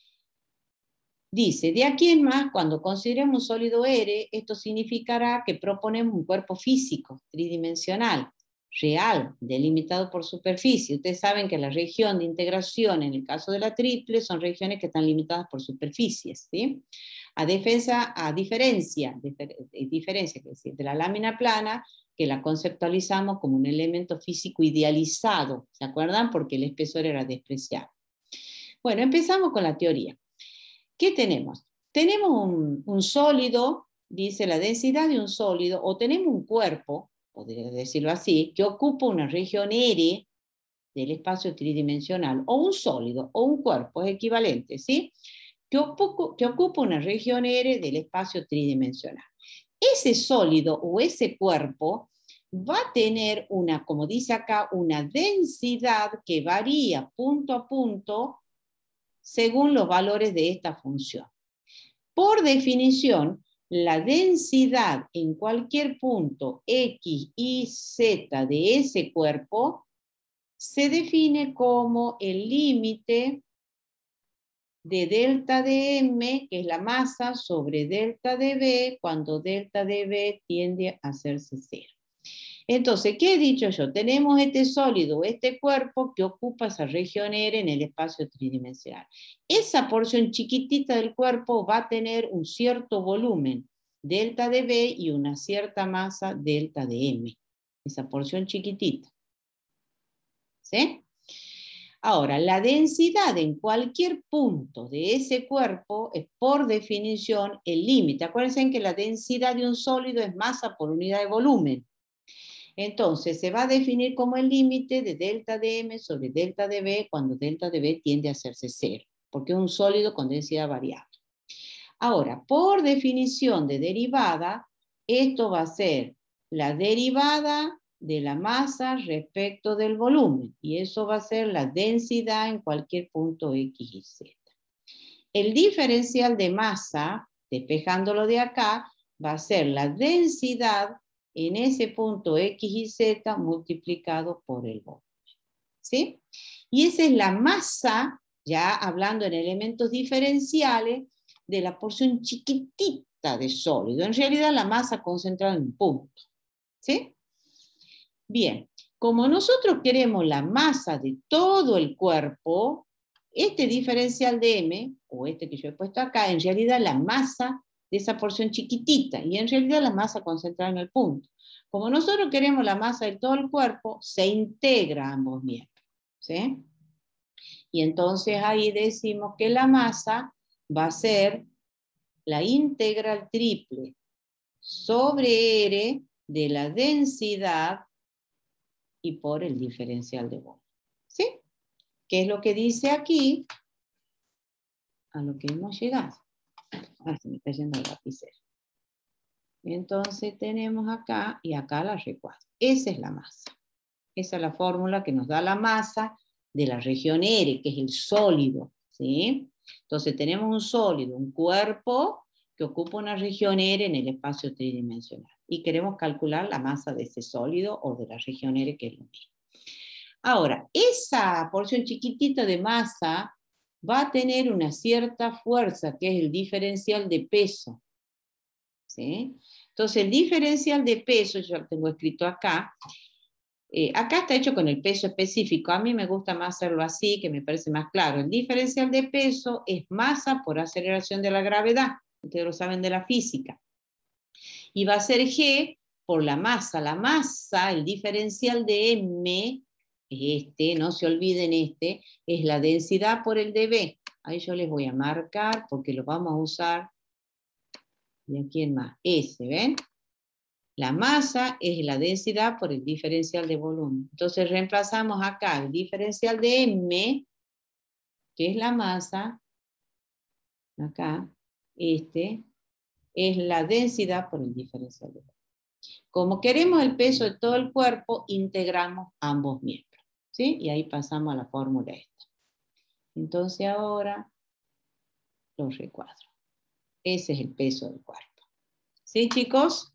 Dice, de aquí en más, cuando consideremos un sólido R, esto significará que proponemos un cuerpo físico, tridimensional, real, delimitado por superficie. Ustedes saben que la región de integración, en el caso de la triple, son regiones que están limitadas por superficies, ¿sí? A diferencia de la lámina plana, que la conceptualizamos como un elemento físico idealizado, ¿se acuerdan? Porque el espesor era despreciable. Bueno, empezamos con la teoría. ¿Qué tenemos? Tenemos un sólido, dice la densidad de un sólido, o tenemos un cuerpo, podría decirlo así, que ocupa una región R del espacio tridimensional, o un sólido, o un cuerpo, es equivalente, ¿sí? Que ocupa una región R del espacio tridimensional. Ese sólido o ese cuerpo va a tener una, como dice acá, una densidad que varía punto a punto según los valores de esta función. Por definición, la densidad en cualquier punto X, Y, Z de ese cuerpo se define como el límite de delta de M, que es la masa, sobre delta de B, cuando delta de B tiende a hacerse cero. Entonces, ¿qué he dicho yo? Tenemos este sólido, este cuerpo que ocupa esa región R en el espacio tridimensional. Esa porción chiquitita del cuerpo va a tener un cierto volumen, delta de B, y una cierta masa, delta de M. Esa porción chiquitita. ¿Sí? Ahora, la densidad en cualquier punto de ese cuerpo es por definición el límite. Acuérdense que la densidad de un sólido es masa por unidad de volumen. Entonces, se va a definir como el límite de delta de M sobre delta de B cuando delta de B tiende a hacerse cero, porque es un sólido con densidad variable. Ahora, por definición de derivada, esto va a ser la derivada de la masa respecto del volumen, y eso va a ser la densidad en cualquier punto X y Z. El diferencial de masa, despejándolo de acá, va a ser la densidad en ese punto X y Z multiplicado por el volumen. ¿Sí? Y esa es la masa, ya hablando en elementos diferenciales, de la porción chiquitita de sólido. En realidad la masa concentrada en un punto. ¿Sí? Bien, como nosotros queremos la masa de todo el cuerpo, este diferencial de M, o este que yo he puesto acá, en realidad la masa de esa porción chiquitita, y en realidad la masa concentrada en el punto. Como nosotros queremos la masa de todo el cuerpo, se integra a ambos miembros. ¿Sí? Y entonces ahí decimos que la masa va a ser la integral triple sobre R de la densidad y por el diferencial de volumen. ¿Sí? ¿Qué es lo que dice aquí? A lo que hemos llegado. Ah, se me está yendo el lapicero. Entonces tenemos acá y acá la recuadro. Esa es la masa. Esa es la fórmula que nos da la masa de la región R, que es el sólido. ¿Sí? Entonces tenemos un sólido, un cuerpo que ocupa una región R en el espacio tridimensional. Y queremos calcular la masa de ese sólido o de la región R, que es lo mismo. Ahora, esa porción chiquitita de masa va a tener una cierta fuerza, que es el diferencial de peso. ¿Sí? Entonces, el diferencial de peso, yo lo tengo escrito acá, acá está hecho con el peso específico. A mí me gusta más hacerlo así, que me parece más claro. El diferencial de peso es masa por aceleración de la gravedad. Ustedes lo saben de la física. Y va a ser G por la masa. La masa, el diferencial de M, no se olviden es la densidad por el dB. Ahí yo les voy a marcar porque lo vamos a usar. ¿Y a quién más? S, ¿ven? La masa es la densidad por el diferencial de volumen. Entonces reemplazamos acá el diferencial de M, que es la masa, acá, es la densidad por el diferencial de volumen. Como queremos el peso de todo el cuerpo, integramos ambos miembros. ¿Sí? Y ahí pasamos a la fórmula esta. Entonces ahora lo recuadro. Ese es el peso del cuerpo. ¿Sí, chicos?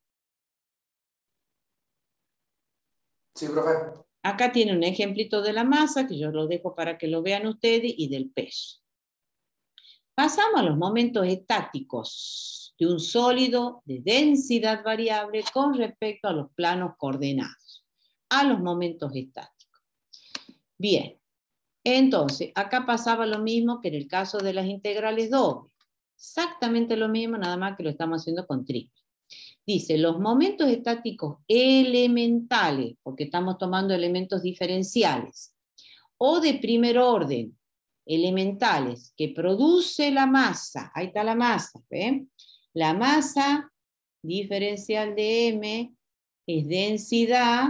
Sí, profe. Acá tiene un ejemplito de la masa, que yo lo dejo para que lo vean ustedes, y del peso. Pasamos a los momentos estáticos de un sólido de densidad variable con respecto a los planos coordenados, a los momentos estáticos. Bien, entonces, acá pasaba lo mismo que en el caso de las integrales dobles. Exactamente lo mismo, nada más que lo estamos haciendo con triple. Dice, los momentos estáticos elementales, porque estamos tomando elementos diferenciales, o de primer orden, elementales, que produce la masa. Ahí está la masa, ¿ven? La masa diferencial de M es densidad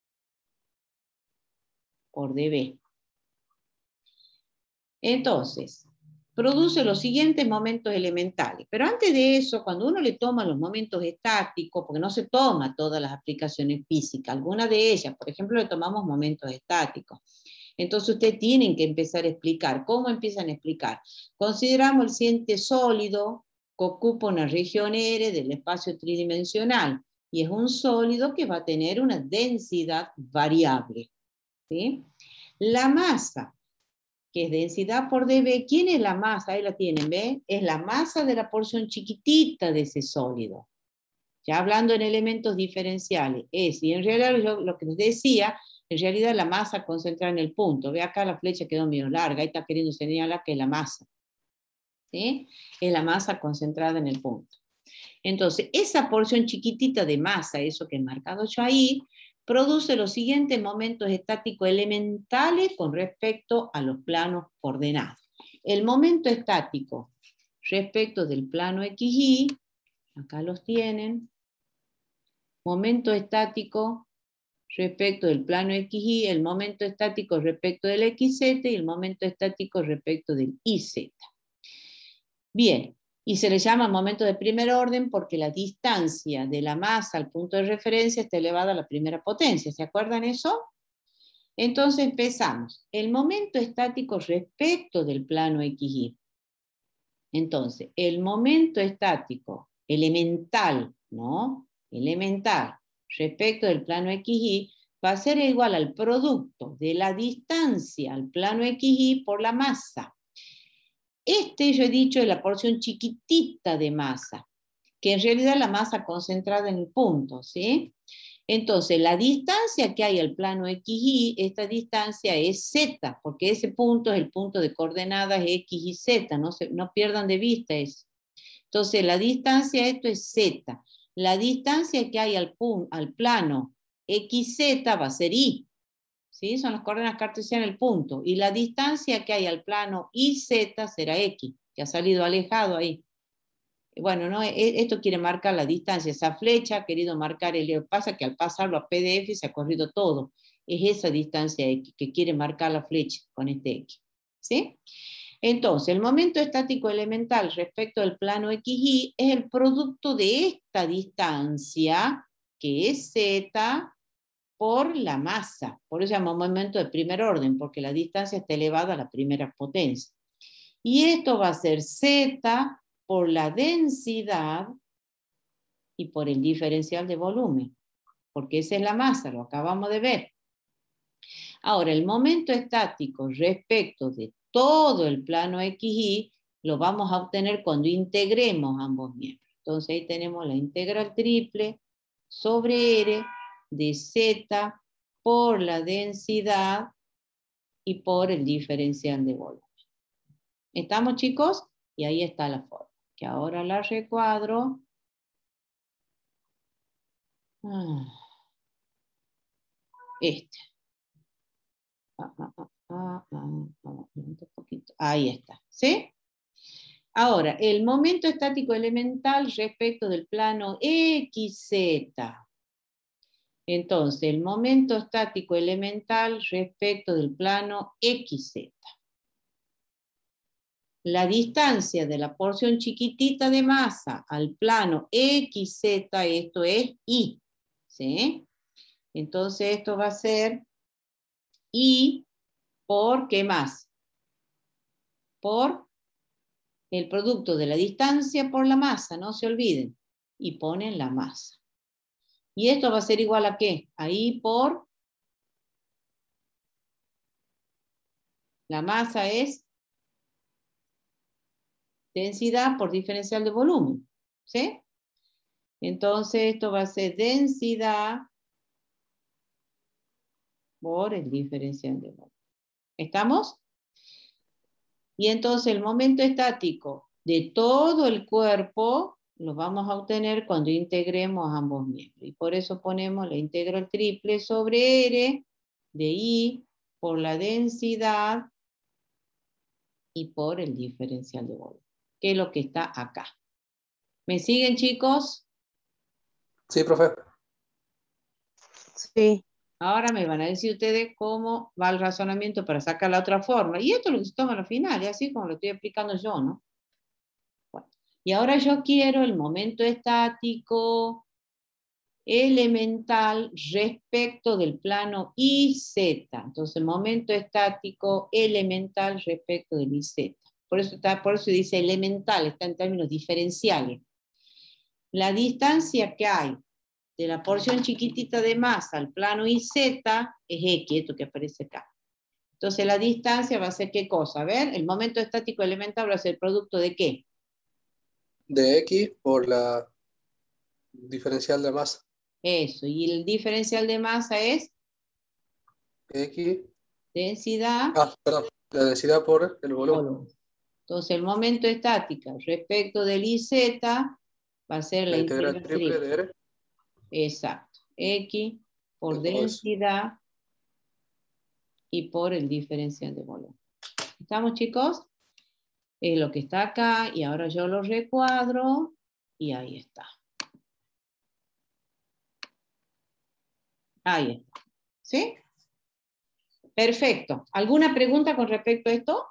por dB. Entonces, produce los siguientes momentos elementales. Pero antes de eso, cuando uno le toma los momentos estáticos, porque no se toma todas las aplicaciones físicas, algunas de ellas, por ejemplo, le tomamos momentos estáticos. Entonces ustedes tienen que empezar a explicar. ¿Cómo empiezan a explicar? Consideramos el siguiente sólido que ocupa una región R del espacio tridimensional, y es un sólido que va a tener una densidad variable. ¿Sí? La masa, que es densidad por dB. ¿Quién es la masa? Ahí la tienen, ¿ven? Es la masa de la porción chiquitita de ese sólido. Ya hablando en elementos diferenciales, y en realidad yo, lo que les decía, en realidad la masa concentrada en el punto. Ve acá la flecha quedó medio larga, ahí está queriendo señalar que es la masa. ¿Sí? Es la masa concentrada en el punto. Entonces, esa porción chiquitita de masa, eso que he marcado yo ahí, produce los siguientes momentos estáticos elementales con respecto a los planos coordenados. El momento estático respecto del plano XY, acá los tienen, momento estático respecto del plano XY, el momento estático respecto del XZ y el momento estático respecto del YZ. Bien, y se le llama momento de primer orden porque la distancia de la masa al punto de referencia está elevada a la primera potencia. ¿Se acuerdan eso? Entonces empezamos. El momento estático respecto del plano XY. Entonces, el momento estático elemental, ¿no? Elemental respecto del plano XY va a ser igual al producto de la distancia al plano XY por la masa. Yo he dicho de la porción chiquitita de masa, que en realidad es la masa concentrada en el punto, ¿sí? Entonces, la distancia que hay al plano XY, esta distancia es Z, porque ese punto es el punto de coordenadas X y Z, no pierdan de vista eso. Entonces, la distancia, esto es Z. La distancia que hay al plano XZ va a ser Y, ¿sí? Son las coordenadas cartesianas del punto. Y la distancia que hay al plano YZ será X, que ha salido alejado ahí. Bueno, no, esto quiere marcar la distancia, esa flecha ha querido marcar pasa que al pasarlo a PDF se ha corrido todo. Es esa distancia X que quiere marcar la flecha con este X. ¿Sí? Entonces, el momento estático elemental respecto al plano XY es el producto de esta distancia, que es Z, por la masa. Por eso se llama momento de primer orden, porque la distancia está elevada a la primera potencia. Y esto va a ser Z por la densidad y por el diferencial de volumen, porque esa es la masa, lo acabamos de ver. Ahora, el momento estático respecto de todo el plano XY lo vamos a obtener cuando integremos ambos miembros. Entonces ahí tenemos la integral triple sobre R de Z por la densidad y por el diferencial de volumen. ¿Estamos, chicos? Y ahí está la forma, que ahora la recuadro. Un poquito. Ahí está, ¿sí? Ahora, el momento estático elemental respecto del plano XZ. Entonces, el momento estático elemental respecto del plano XZ. La distancia de la porción chiquitita de masa al plano XZ, esto es Y, ¿sí? Entonces, esto va a ser Y por, ¿qué más? Por el producto de la distancia por la masa, no se olviden. Y ponen la masa. ¿Y esto va a ser igual a qué? A I por... La masa es densidad por diferencial de volumen, ¿sí? Entonces esto va a ser densidad por el diferencial de volumen. ¿Estamos? Y entonces el momento estático de todo el cuerpo lo vamos a obtener cuando integremos ambos miembros. Y por eso ponemos la integral triple sobre R de I por la densidad y por el diferencial de volumen, que es lo que está acá. ¿Me siguen, chicos? Sí, profe. Sí. Ahora me van a decir ustedes cómo va el razonamiento para sacar la otra forma. Y esto es lo que se toma al final, y así como lo estoy explicando yo, ¿no? Bueno, y ahora yo quiero el momento estático elemental respecto del plano IZ. Entonces, momento estático elemental respecto del IZ. Por eso dice elemental, está en términos diferenciales. La distancia que hay de la porción chiquitita de masa al plano IZ es X, esto que aparece acá. Entonces la distancia va a ser ¿qué cosa? A ver, el momento estático elemental va a ser producto de ¿qué? De X por la diferencial de masa. Eso, y el diferencial de masa es X. densidad. Perdón. La densidad por el volumen. Entonces el momento estático respecto del IZ va a ser la integral triple de R. Exacto. X por De todo eso. densidad y por el diferencial de volumen. ¿Estamos, chicos? Es lo que está acá y ahora yo lo recuadro y ahí está. Ahí está. ¿Sí? Perfecto. ¿Alguna pregunta con respecto a esto?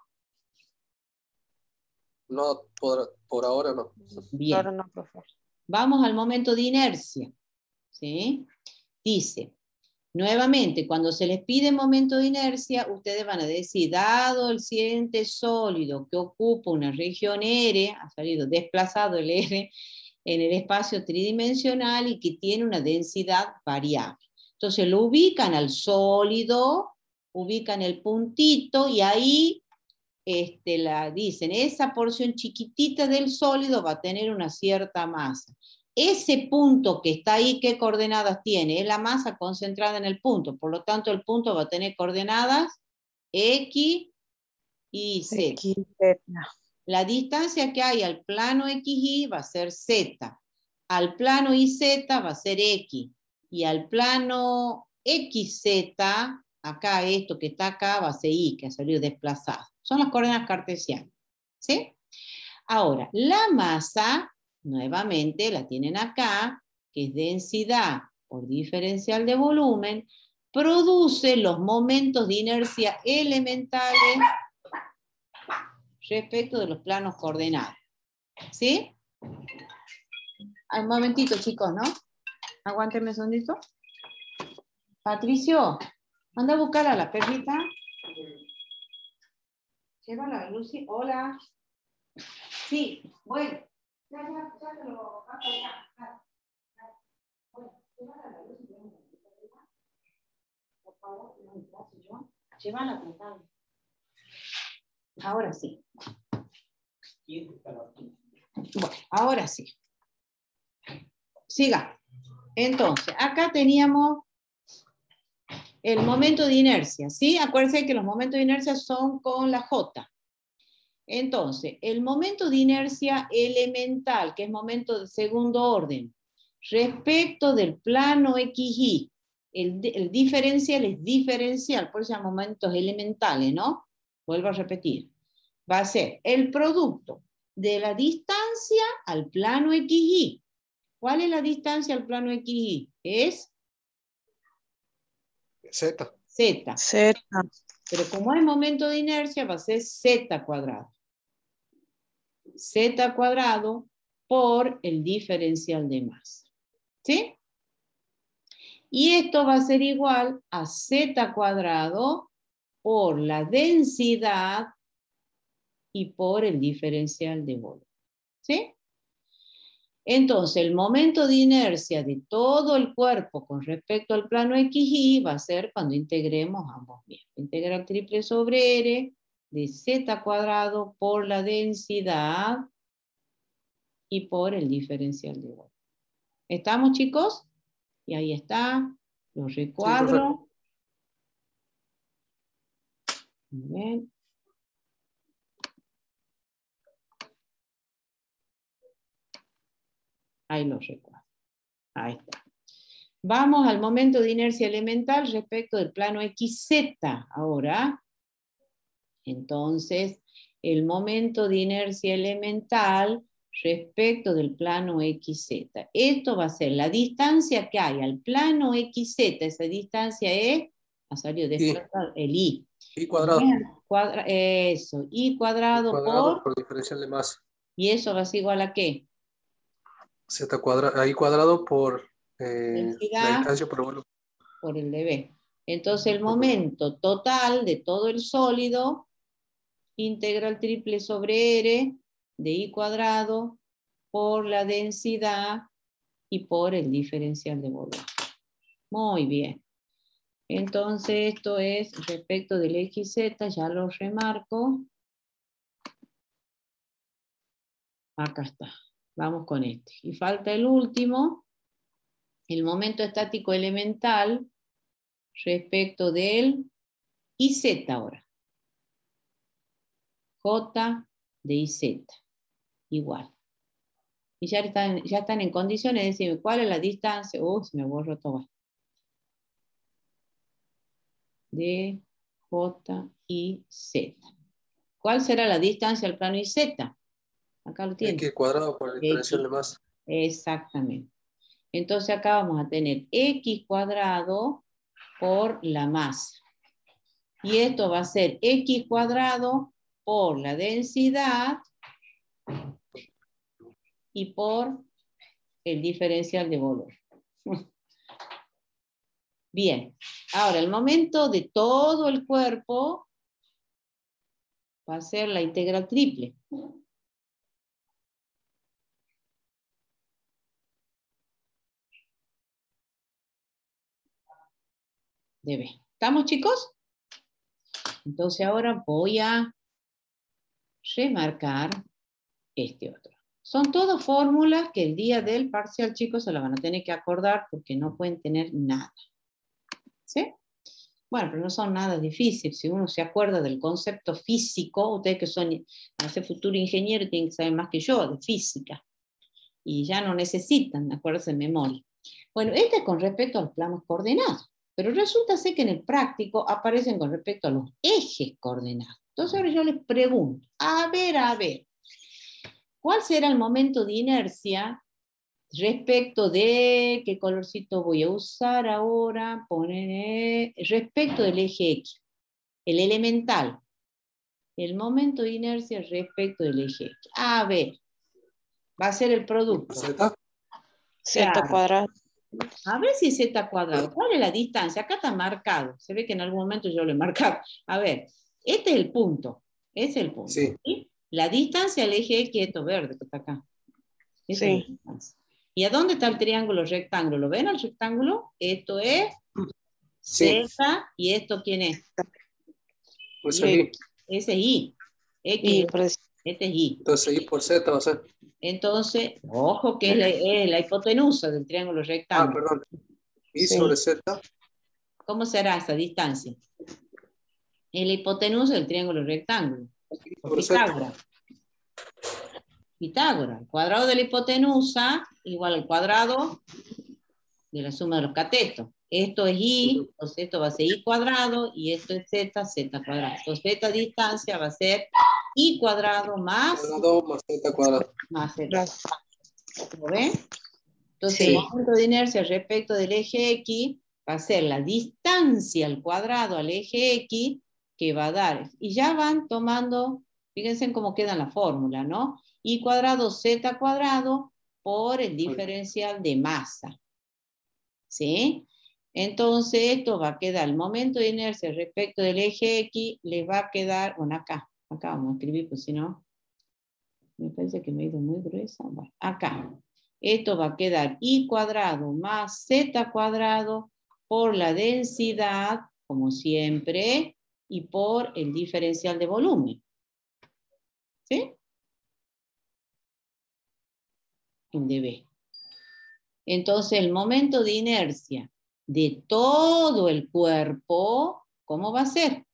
No, por ahora no. Bien. Ahora no, profe. Vamos al momento de inercia. ¿Sí? Dice, nuevamente, cuando se les pide momento de inercia, ustedes van a decir, dado el siguiente sólido que ocupa una región R, ha salido desplazado el R en el espacio tridimensional y que tiene una densidad variable. Entonces lo ubican al sólido, ubican el puntito y ahí dicen, esa porción chiquitita del sólido va a tener una cierta masa. Ese punto que está ahí, ¿qué coordenadas tiene? Es la masa concentrada en el punto, por lo tanto el punto va a tener coordenadas X y Z. X, Z. La distancia que hay al plano XY va a ser Z, al plano YZ va a ser X, y al plano XZ, acá esto que está acá va a ser Y, que ha salido desplazado. Son las coordenadas cartesianas. ¿Sí? Ahora, la masa, nuevamente la tienen acá, que es densidad por diferencial de volumen, produce los momentos de inercia elementales respecto de los planos coordenados. ¿Sí? Un momentito, chicos, ¿no? Aguántenme un segundito. Patricio, anda a buscar a la perrita. Llévala a Lucy. Hola. Sí, bueno. Ya te lo paso ya. Bueno, llévala a la Lucy. Por favor, no me paso yo. Llévala a contar. Ahora sí. Bueno, ahora sí. Siga. Entonces, acá teníamos el momento de inercia, ¿sí? Acuérdense que los momentos de inercia son con la J. Entonces, el momento de inercia elemental, que es momento de segundo orden, respecto del plano XY, el diferencial es diferencial, por eso se llaman momentos elementales, ¿no? Vuelvo a repetir. Va a ser el producto de la distancia al plano XY. ¿Cuál es la distancia al plano XY? Es Z. Z. Z. Pero como hay momento de inercia, va a ser Z cuadrado. Z cuadrado por el diferencial de masa. ¿Sí? Y esto va a ser igual a Z cuadrado por la densidad y por el diferencial de volumen. ¿Sí? Entonces, el momento de inercia de todo el cuerpo con respecto al plano XY va a ser cuando integremos ambos miembros. Integral triple sobre R de Z cuadrado por la densidad y por el diferencial de volumen. ¿Estamos, chicos? Y ahí está. Lo recuadro. Muy bien. Ahí lo recuadro. Ahí está. Vamos al momento de inercia elemental respecto del plano XZ ahora. Entonces, el momento de inercia elemental respecto del plano XZ. Esto va a ser la distancia que hay al plano XZ. Esa distancia es, ha salido desplazado, el I. Y cuadrado. Eso, I Y cuadrado cuadrado por, por diferencial de masa. y eso va a ser igual a ¿qué? Z cuadrado, ahí cuadrado por la Densidad distancia por el volumen. por el dB. Entonces el momento total de todo el sólido, integral triple sobre R de I cuadrado por la densidad y por el diferencial de volumen. Muy bien. Entonces esto es respecto del XZ, ya lo remarco. Acá está. Vamos con este. Y falta el último, el momento estático elemental respecto del IZ ahora. J de IZ. Igual. Y ya están en condiciones de decirme cuál es la distancia. Se me borró todo. D, J y Z. ¿Cuál será la distancia al plano YZ? Acá lo tiene. X cuadrado por la diferencial de masa. Exactamente. Entonces acá vamos a tener X cuadrado por la masa. Y esto va a ser X cuadrado por la densidad y por el diferencial de volumen. Bien, ahora el momento de todo el cuerpo va a ser la integral triple. Debe. ¿Estamos, chicos? Entonces ahora voy a remarcar este otro. Son todas fórmulas que el día del parcial, chicos, se la van a tener que acordar porque no pueden tener nada. ¿Sí? Bueno, pero no son nada difíciles. Si uno se acuerda del concepto físico, ustedes que son ese futuro ingeniero tienen que saber más que yo de física. Y ya no necesitan acuérdense de memoria. Bueno, este es con respecto a los planos coordenados. Pero resulta ser que en el práctico aparecen con respecto a los ejes coordenados. Entonces ahora yo les pregunto, a ver, ¿cuál será el momento de inercia respecto de, qué colorcito voy a usar ahora? Respecto del eje X, el elemental. El momento de inercia respecto del eje X. A ver, va a ser el producto. ¿Z? Z Claro. cuadrado. A ver si Z cuadrado. ¿Cuál es la distancia? Acá está marcado. Se ve que en algún momento yo lo he marcado. A ver, este es el punto. Es el punto. Sí. ¿Sí? La distancia al eje X, esto verde que está acá. Esa es la Sí. distancia. ¿Y a dónde está el triángulo rectángulo? ¿Lo ven el rectángulo? Esto es Sí. Z y esto ¿quién es? Pues Y ahí. ese es Y. Y por eso. Este es Y. Entonces, Y por Z va a ser. Entonces, ojo que es la hipotenusa del triángulo Ah, rectángulo. perdón. Y Sí. sobre Z. ¿Cómo será esa distancia? Es la hipotenusa del triángulo rectángulo. Y Por sobre Z. Pitágoras. Pitágoras. El cuadrado de la hipotenusa igual al cuadrado de la suma de los catetos. Esto es Y, entonces esto va a ser Y cuadrado, y esto es Z, Z cuadrado. Entonces esta distancia va a ser Y cuadrado más Cuadrado más Z cuadrado. Z. ¿Lo ven? Entonces el Sí. momento de inercia respecto del eje X va a ser la distancia al cuadrado al eje X que va a dar. Y ya van tomando, fíjense en cómo queda la fórmula, ¿no? Y cuadrado Z cuadrado por el diferencial de masa. ¿Sí? Entonces esto va a quedar, el momento de inercia respecto del eje X le va a quedar, bueno, acá vamos a escribir, pues si no, me parece que me he ido muy gruesa. Bueno, acá. Esto va a quedar I cuadrado más Z cuadrado por la densidad, como siempre, y por el diferencial de volumen. ¿Sí? En dB. Entonces, el momento de inercia de todo el cuerpo, ¿cómo va a ser?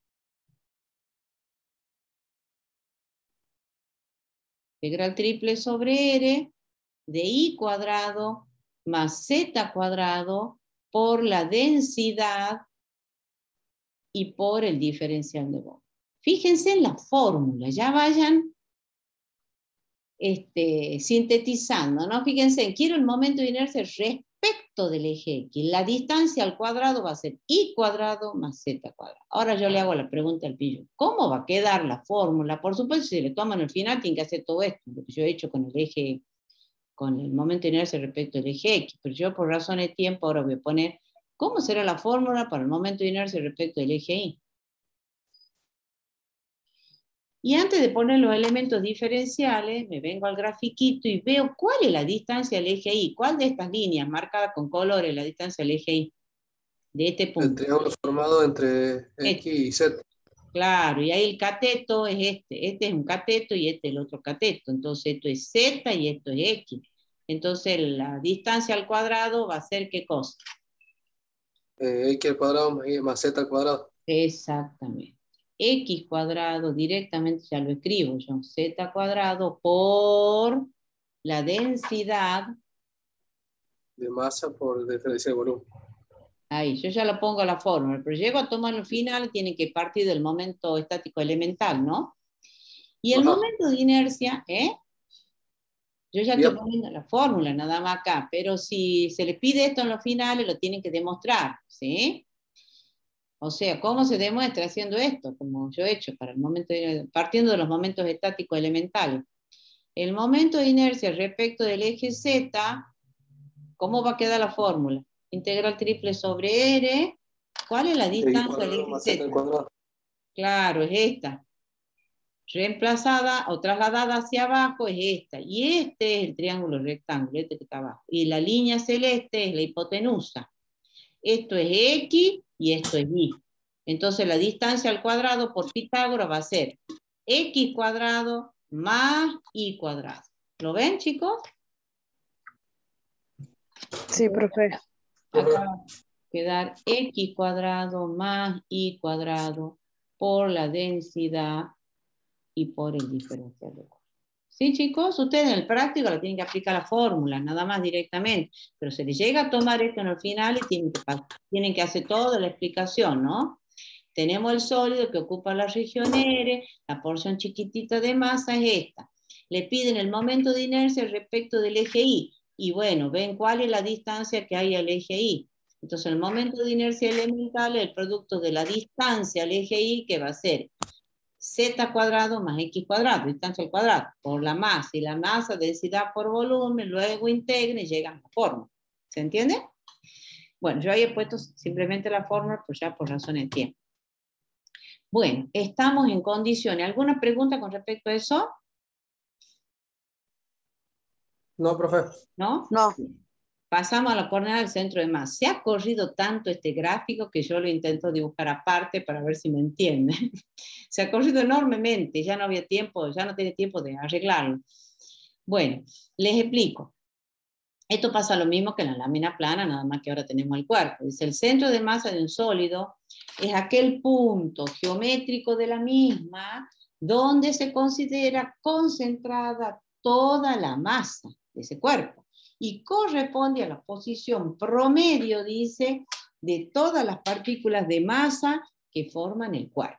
Integral triple sobre R de I cuadrado más Z cuadrado por la densidad y por el diferencial de volumen. Fíjense en la fórmula, ya vayan sintetizando, ¿no? Fíjense, quiero el momento de inercia respecto del eje X. La distancia al cuadrado va a ser I cuadrado más Z cuadrado. Ahora yo le hago la pregunta al pillo. ¿Cómo va a quedar la fórmula? Por supuesto, si le toman el final, tienen que hacer todo esto, lo que yo he hecho con el eje, con el momento de inercia respecto del eje X. Pero yo por razones de tiempo ahora voy a poner, ¿cómo será la fórmula para el momento de inercia respecto del eje Y? Y antes de poner los elementos diferenciales, me vengo al grafiquito y veo cuál es la distancia del eje Y. ¿Cuál de estas líneas marcadas con colores es la distancia del eje Y? De este El punto. triángulo formado entre X Este. y Z. Claro, y ahí el cateto es este. Este es un cateto y este es el otro cateto. Entonces esto es Z y esto es X. Entonces la distancia al cuadrado va a ser ¿qué cosa? X al cuadrado más Z al cuadrado. Exactamente. X cuadrado, directamente ya lo escribo yo, Z cuadrado por la densidad De masa por diferencia de volumen. Ahí, yo ya lo pongo a la fórmula, pero llego a tomar el final, tiene que partir del momento estático elemental, ¿no? Y el momento de inercia, yo ya estoy poniendo la fórmula nada más acá, pero si se les pide esto en los finales, lo tienen que demostrar, ¿sí? O sea, ¿cómo se demuestra haciendo esto? Como yo he hecho, para el momento partiendo de los momentos estáticos elementales. El momento de inercia respecto del eje Z, ¿cómo va a quedar la fórmula? Integral triple sobre R. ¿Cuál es la distancia del eje Z? Claro, es esta. Reemplazada o trasladada hacia abajo es esta. Y este es el triángulo rectángulo, este que está abajo. Y la línea celeste es la hipotenusa. Esto es X y esto es Y. Entonces la distancia al cuadrado por Pitágoras va a ser X cuadrado más Y cuadrado. ¿Lo ven, chicos? Sí, profe. Acá va a quedar X cuadrado más Y cuadrado por la densidad y por el diferencial de curva. ¿Sí, chicos? Ustedes en el práctico le tienen que aplicar la fórmula, nada más directamente. Pero se les llega a tomar esto en el final y tienen que hacer toda la explicación, ¿no? Tenemos el sólido que ocupa la región R, la porción chiquitita de masa es esta. Le piden el momento de inercia respecto del eje Y. Y bueno, ven cuál es la distancia que hay al eje Y. Entonces el momento de inercia elemental es el producto de la distancia al eje Y, que va a ser Z cuadrado más X cuadrado, distancia al cuadrado, por la masa, y la masa, densidad por volumen, luego integren y llegan a la fórmula. ¿Se entiende? Bueno, yo ahí he puesto simplemente la fórmula, pues ya por razones de tiempo. Bueno, estamos en condiciones. ¿Alguna pregunta con respecto a eso? No, profe. ¿No? No. Pasamos a la coordenada del centro de masa. Se ha corrido tanto este gráfico que yo lo intento dibujar aparte para ver si me entienden. Se ha corrido enormemente, ya no había tiempo, ya no tiene tiempo de arreglarlo. Bueno, les explico. Esto pasa lo mismo que en la lámina plana, nada más que ahora tenemos el cuerpo. Dice, el centro de masa de un sólido es aquel punto geométrico de la misma donde se considera concentrada toda la masa de ese cuerpo y corresponde a la posición promedio, dice, de todas las partículas de masa que forman el cuerpo.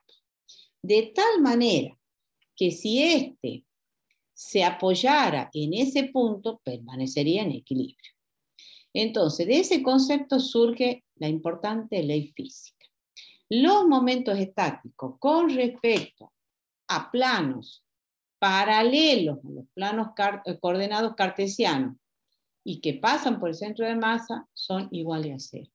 De tal manera que si éste se apoyara en ese punto, permanecería en equilibrio. Entonces, de ese concepto surge la importante ley física. Los momentos estáticos con respecto a planos paralelos a los planos coordenados cartesianos y que pasan por el centro de masa son iguales a cero.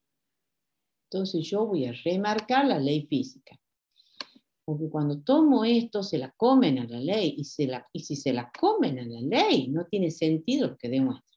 Entonces yo voy a remarcar la ley física. Porque cuando tomo esto, se la comen a la ley. Y si se la comen a la ley, no tiene sentido lo que demuestra.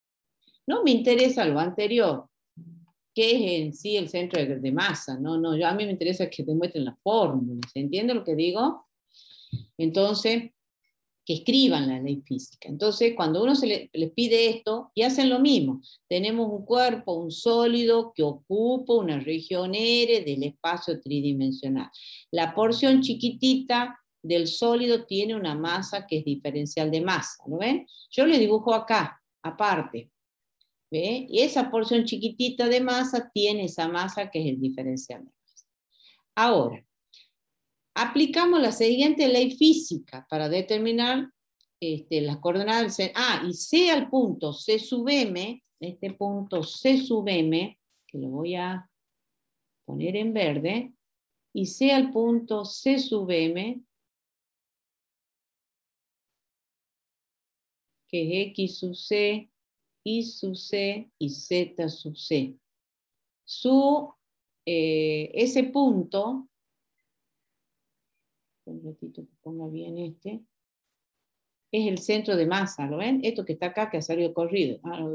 No me interesa lo anterior, que es en sí el centro de masa. No, a mí me interesa que demuestren la fórmula. ¿Se entiende lo que digo? Entonces, que escriban la ley física. Entonces, cuando uno les pide esto, y hacen lo mismo. Tenemos un cuerpo, un sólido, que ocupa una región R del espacio tridimensional. La porción chiquitita del sólido tiene una masa que es diferencial de masa, ¿lo ven? Yo le dibujo acá, aparte. ¿Ve? Y esa porción chiquitita de masa tiene esa masa que es el diferencial de masa. Ahora, aplicamos la siguiente ley física para determinar las coordenadas del y C al punto C sub M, este punto C sub M, que lo voy a poner en verde, y C al punto C sub M, que es X sub C, Y sub C y Z sub C. Ese punto, un ratito que ponga bien este, es el centro de masa, ¿lo ven? Esto que está acá que ha salido corrido.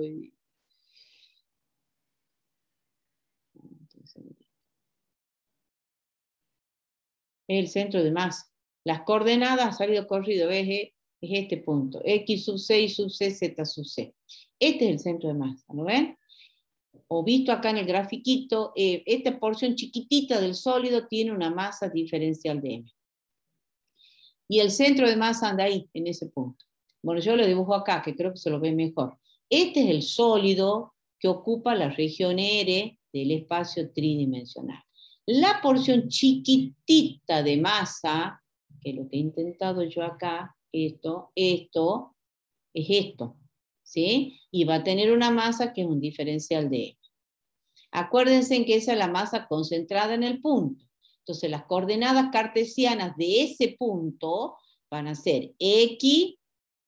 Es el centro de masa. Las coordenadas han salido corrido, es este punto. X sub C, Y sub C, Z sub C. Este es el centro de masa, ¿lo ven? O visto acá en el grafiquito, esta porción chiquitita del sólido tiene una masa diferencial de M. Y el centro de masa anda ahí, en ese punto. Bueno, yo lo dibujo acá, que creo que se lo ve mejor. Este es el sólido que ocupa la región R del espacio tridimensional. La porción chiquitita de masa, que es lo que he intentado yo acá, esto es esto, ¿sí? Y va a tener una masa que es un diferencial de M. Acuérdense que esa es la masa concentrada en el punto. Entonces las coordenadas cartesianas de ese punto van a ser X,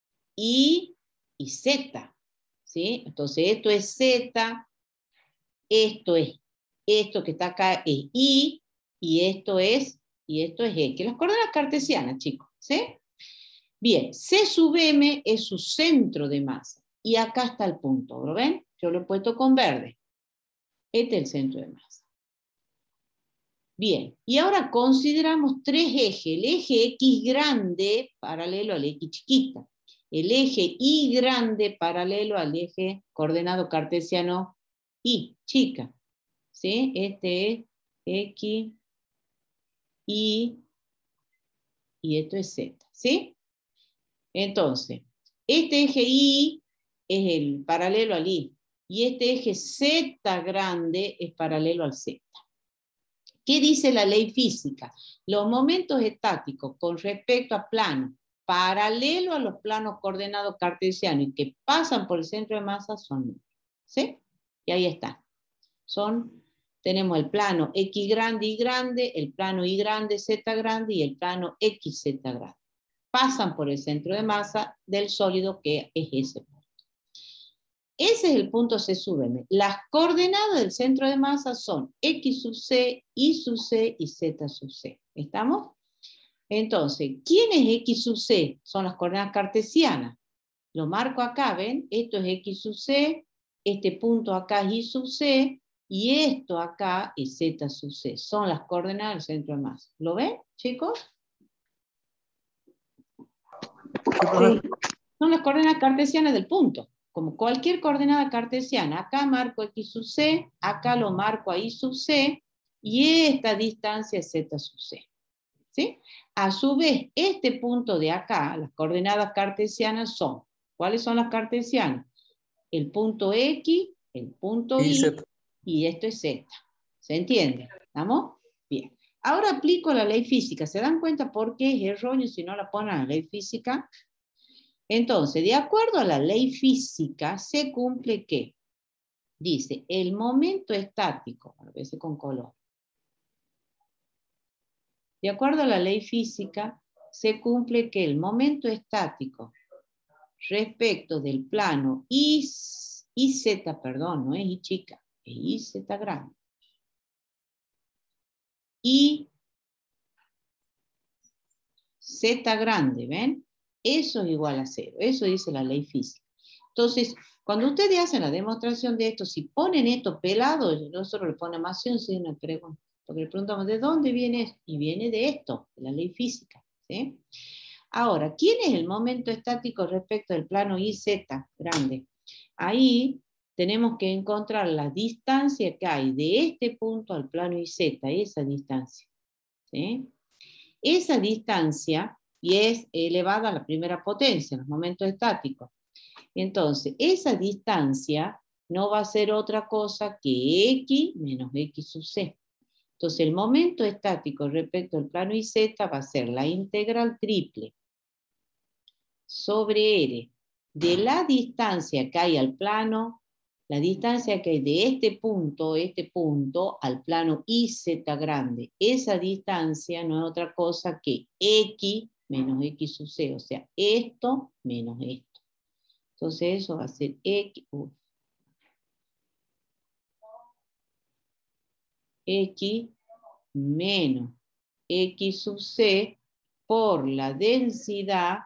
Y y Z, ¿sí? Entonces esto es Z, esto que está acá es Y, y esto es X. Las coordenadas cartesianas, chicos, ¿sí? Bien, C sub M es su centro de masa. Y acá está el punto, ¿lo ven? Yo lo he puesto con verde. Este es el centro de masa. Bien, y ahora consideramos tres ejes. El eje X grande paralelo al X chiquita. El eje Y grande paralelo al eje coordenado cartesiano Y chica. ¿Sí? Este es X, Y, y esto es Z. ¿Sí? Entonces, este eje Y es el paralelo al Y. Y este eje Z grande es paralelo al Z. ¿Qué dice la ley física? Los momentos estáticos con respecto a planos paralelo a los planos coordenados cartesianos y que pasan por el centro de masa son nulos. ¿Sí? Y ahí está. Tenemos el plano X grande, Y grande, el plano Y grande, Z grande y el plano XZ grande. Pasan por el centro de masa del sólido que es ese punto. Ese es el punto C sub M. Las coordenadas del centro de masa son X sub C, Y sub C y Z sub C. ¿Estamos? Entonces, ¿quién es X sub C? Son las coordenadas cartesianas. Lo marco acá, ¿ven? Esto es X sub C, este punto acá es Y sub C, y esto acá es Z sub C. Son las coordenadas del centro de masa. ¿Lo ven, chicos? Sí. Son las coordenadas cartesianas del punto. Como cualquier coordenada cartesiana, acá marco X sub C, acá lo marco a Y sub C, y esta distancia es Z sub C. ¿Sí? A su vez, este punto de acá, las coordenadas cartesianas son, ¿cuáles son las cartesianas? El punto X, el punto Y, y esto es Z. ¿Se entiende? ¿Estamos? Bien. Ahora aplico la ley física. ¿Se dan cuenta por qué es erróneo si no la ponen a la ley física? Entonces, de acuerdo a la ley física, se cumple que dice el momento estático, a veces con color. De acuerdo a la ley física, se cumple que el momento estático respecto del plano IZ, perdón, no es Y chica, es IZ grande. Y Z grande, ¿ven? Eso es igual a 0. Eso dice la ley física. Entonces, cuando ustedes hacen la demostración de esto, si ponen esto pelado, nosotros le ponemos más y una pregunta. Porque le preguntamos, ¿de dónde viene esto? Y viene de esto, de la ley física. ¿Sí? Ahora, ¿quién es el momento estático respecto del plano IZ grande? Ahí tenemos que encontrar la distancia que hay de este punto al plano IZ, esa distancia. ¿Sí? Esa distancia, y es elevada a la primera potencia en los momentos estáticos. Entonces, esa distancia no va a ser otra cosa que X menos X sub C. Entonces, el momento estático respecto al plano IZ va a ser la integral triple sobre R de la distancia que hay al plano, la distancia que hay de este punto al plano IZ grande. Esa distancia no es otra cosa que X menos X sub C, o sea, esto menos esto. Entonces eso va a ser X menos X sub C por la densidad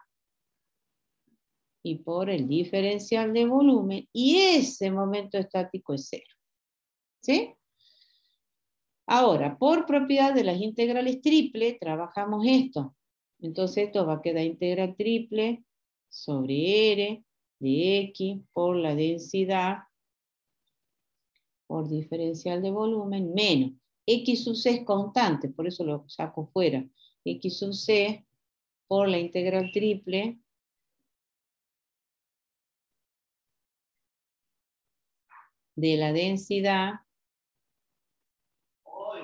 y por el diferencial de volumen, y ese momento estático es 0. ¿Sí? Ahora, por propiedad de las integrales triple, trabajamos esto. Entonces esto va a quedar integral triple sobre R de X por la densidad por diferencial de volumen menos. X sub C es constante, por eso lo saco fuera. X sub C por la integral triple de la densidad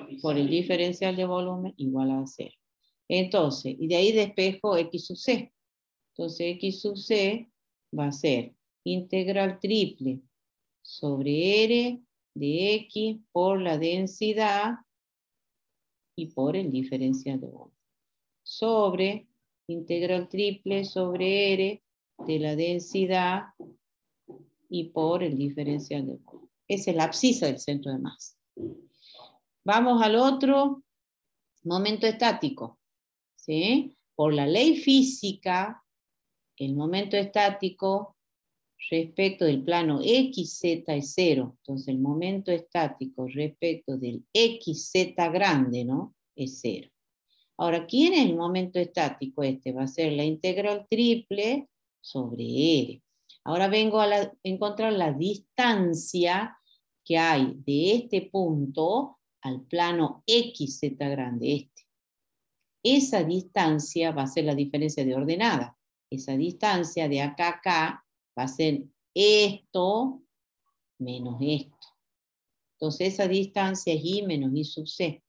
por el diferencial de volumen igual a 0. Entonces, y de ahí despejo x sub c. Entonces x sub c va a ser integral triple sobre R de X por la densidad y por el diferencial de volumen. Sobre integral triple sobre R de la densidad y por el diferencial de volumen. Esa es la abscisa del centro de masa. Vamos al otro momento estático. ¿Sí? Por la ley física, el momento estático respecto del plano XZ es 0. Entonces el momento estático respecto del XZ grande, ¿no? Es 0. Ahora, ¿quién es el momento estático? Este va a ser la integral triple sobre R. Ahora vengo a encontrar la distancia que hay de este punto al plano XZ grande, este. Esa distancia va a ser la diferencia de ordenada. Esa distancia de acá a acá va a ser esto menos esto. Entonces esa distancia es I menos I sub C.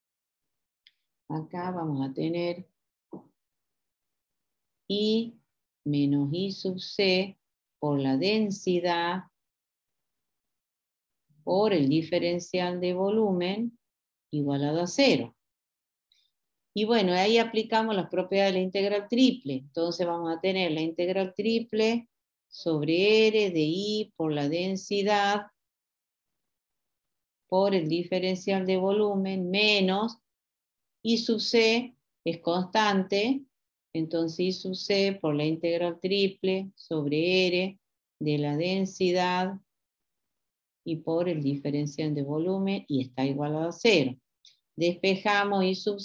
Acá vamos a tener I menos I sub C por la densidad por el diferencial de volumen igualado a 0. Y bueno, ahí aplicamos las propiedades de la integral triple. Entonces vamos a tener la integral triple sobre R de I por la densidad por el diferencial de volumen menos I sub C es constante, entonces I sub C por la integral triple sobre R de la densidad y por el diferencial de volumen y está igualado a 0. Despejamos I sub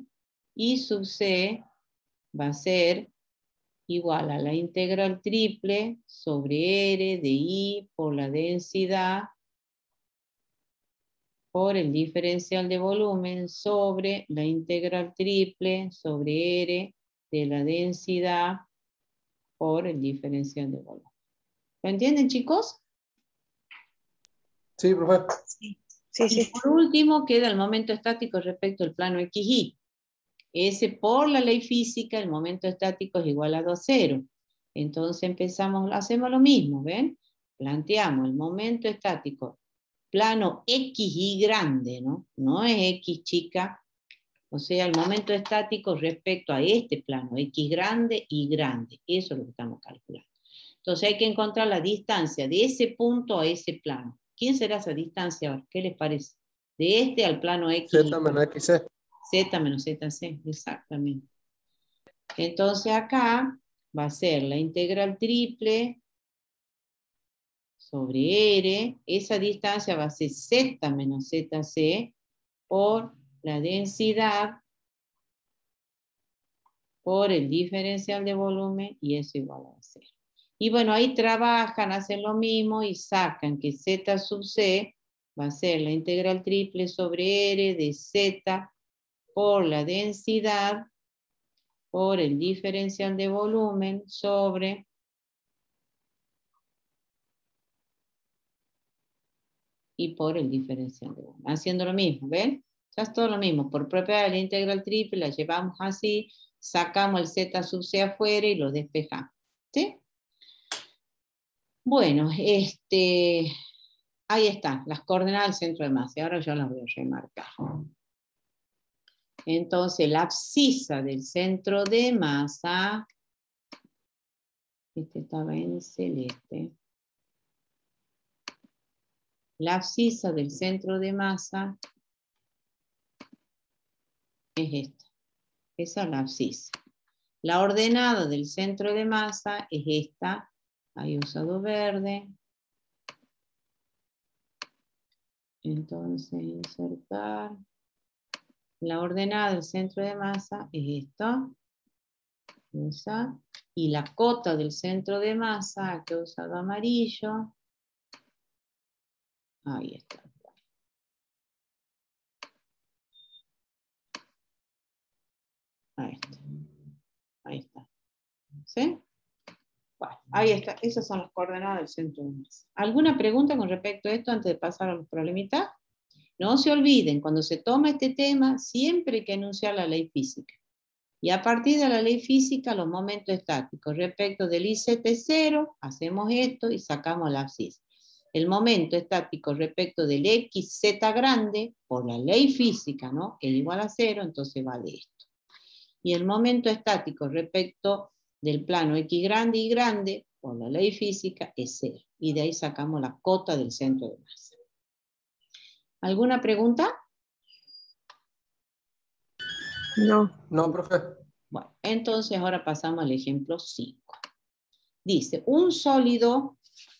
C va a ser igual a la integral triple sobre R de I por la densidad por el diferencial de volumen sobre la integral triple sobre R de la densidad por el diferencial de volumen. ¿Lo entienden, chicos? Sí, profe. Sí. Y por último queda el momento estático respecto al plano XY. Ese por la ley física, el momento estático es igual a 2,0. Entonces hacemos lo mismo, ¿ven? Planteamos el momento estático, plano XY grande, ¿no? No es X chica, o sea, el momento estático respecto a este plano, X grande y grande. Eso es lo que estamos calculando. Entonces hay que encontrar la distancia de ese punto a ese plano. ¿Quién será esa distancia? ¿Qué les parece? De este al plano X. Z menos XC. Z menos ZC, exactamente. Entonces acá va a ser la integral triple sobre R, esa distancia va a ser Z menos ZC por la densidad por el diferencial de volumen y eso igual a 0. Y bueno, ahí trabajan, hacen lo mismo y sacan que Z sub C va a ser la integral triple sobre R de Z por la densidad por el diferencial de volumen sobre y por el diferencial de volumen. Haciendo lo mismo, ¿ven? Ya es todo lo mismo. Por propiedad de la integral triple la llevamos así, sacamos el Z sub C afuera y lo despejamos. ¿Sí? Bueno, ahí están, las coordenadas del centro de masa. Y ahora yo las voy a remarcar. Entonces, la abscisa del centro de masa, este estaba en celeste. La abscisa del centro de masa es esta. Esa es la abscisa. La ordenada del centro de masa es esta. Ahí he usado verde. Entonces, insertar. La ordenada del centro de masa es esta. Esa. Y la cota del centro de masa, que he usado amarillo. Ahí está. Ahí está. Ahí está. ¿Sí? Bueno, ahí está. Esas son las coordenadas del centro de masa. ¿Alguna pregunta con respecto a esto antes de pasar a los problemitas? No se olviden, cuando se toma este tema, siempre hay que enunciar la ley física. Y a partir de la ley física, los momentos estáticos. Respecto del IZ0, hacemos esto y sacamos la abscisa. El momento estático respecto del XZ grande, por la ley física, ¿no? Que es igual a 0, entonces vale esto. Y el momento estático respecto del plano X grande y grande, por la ley física, es 0. Y de ahí sacamos la cota del centro de masa. ¿Alguna pregunta? No. No, profe. Bueno, entonces ahora pasamos al ejemplo 5. Dice, un sólido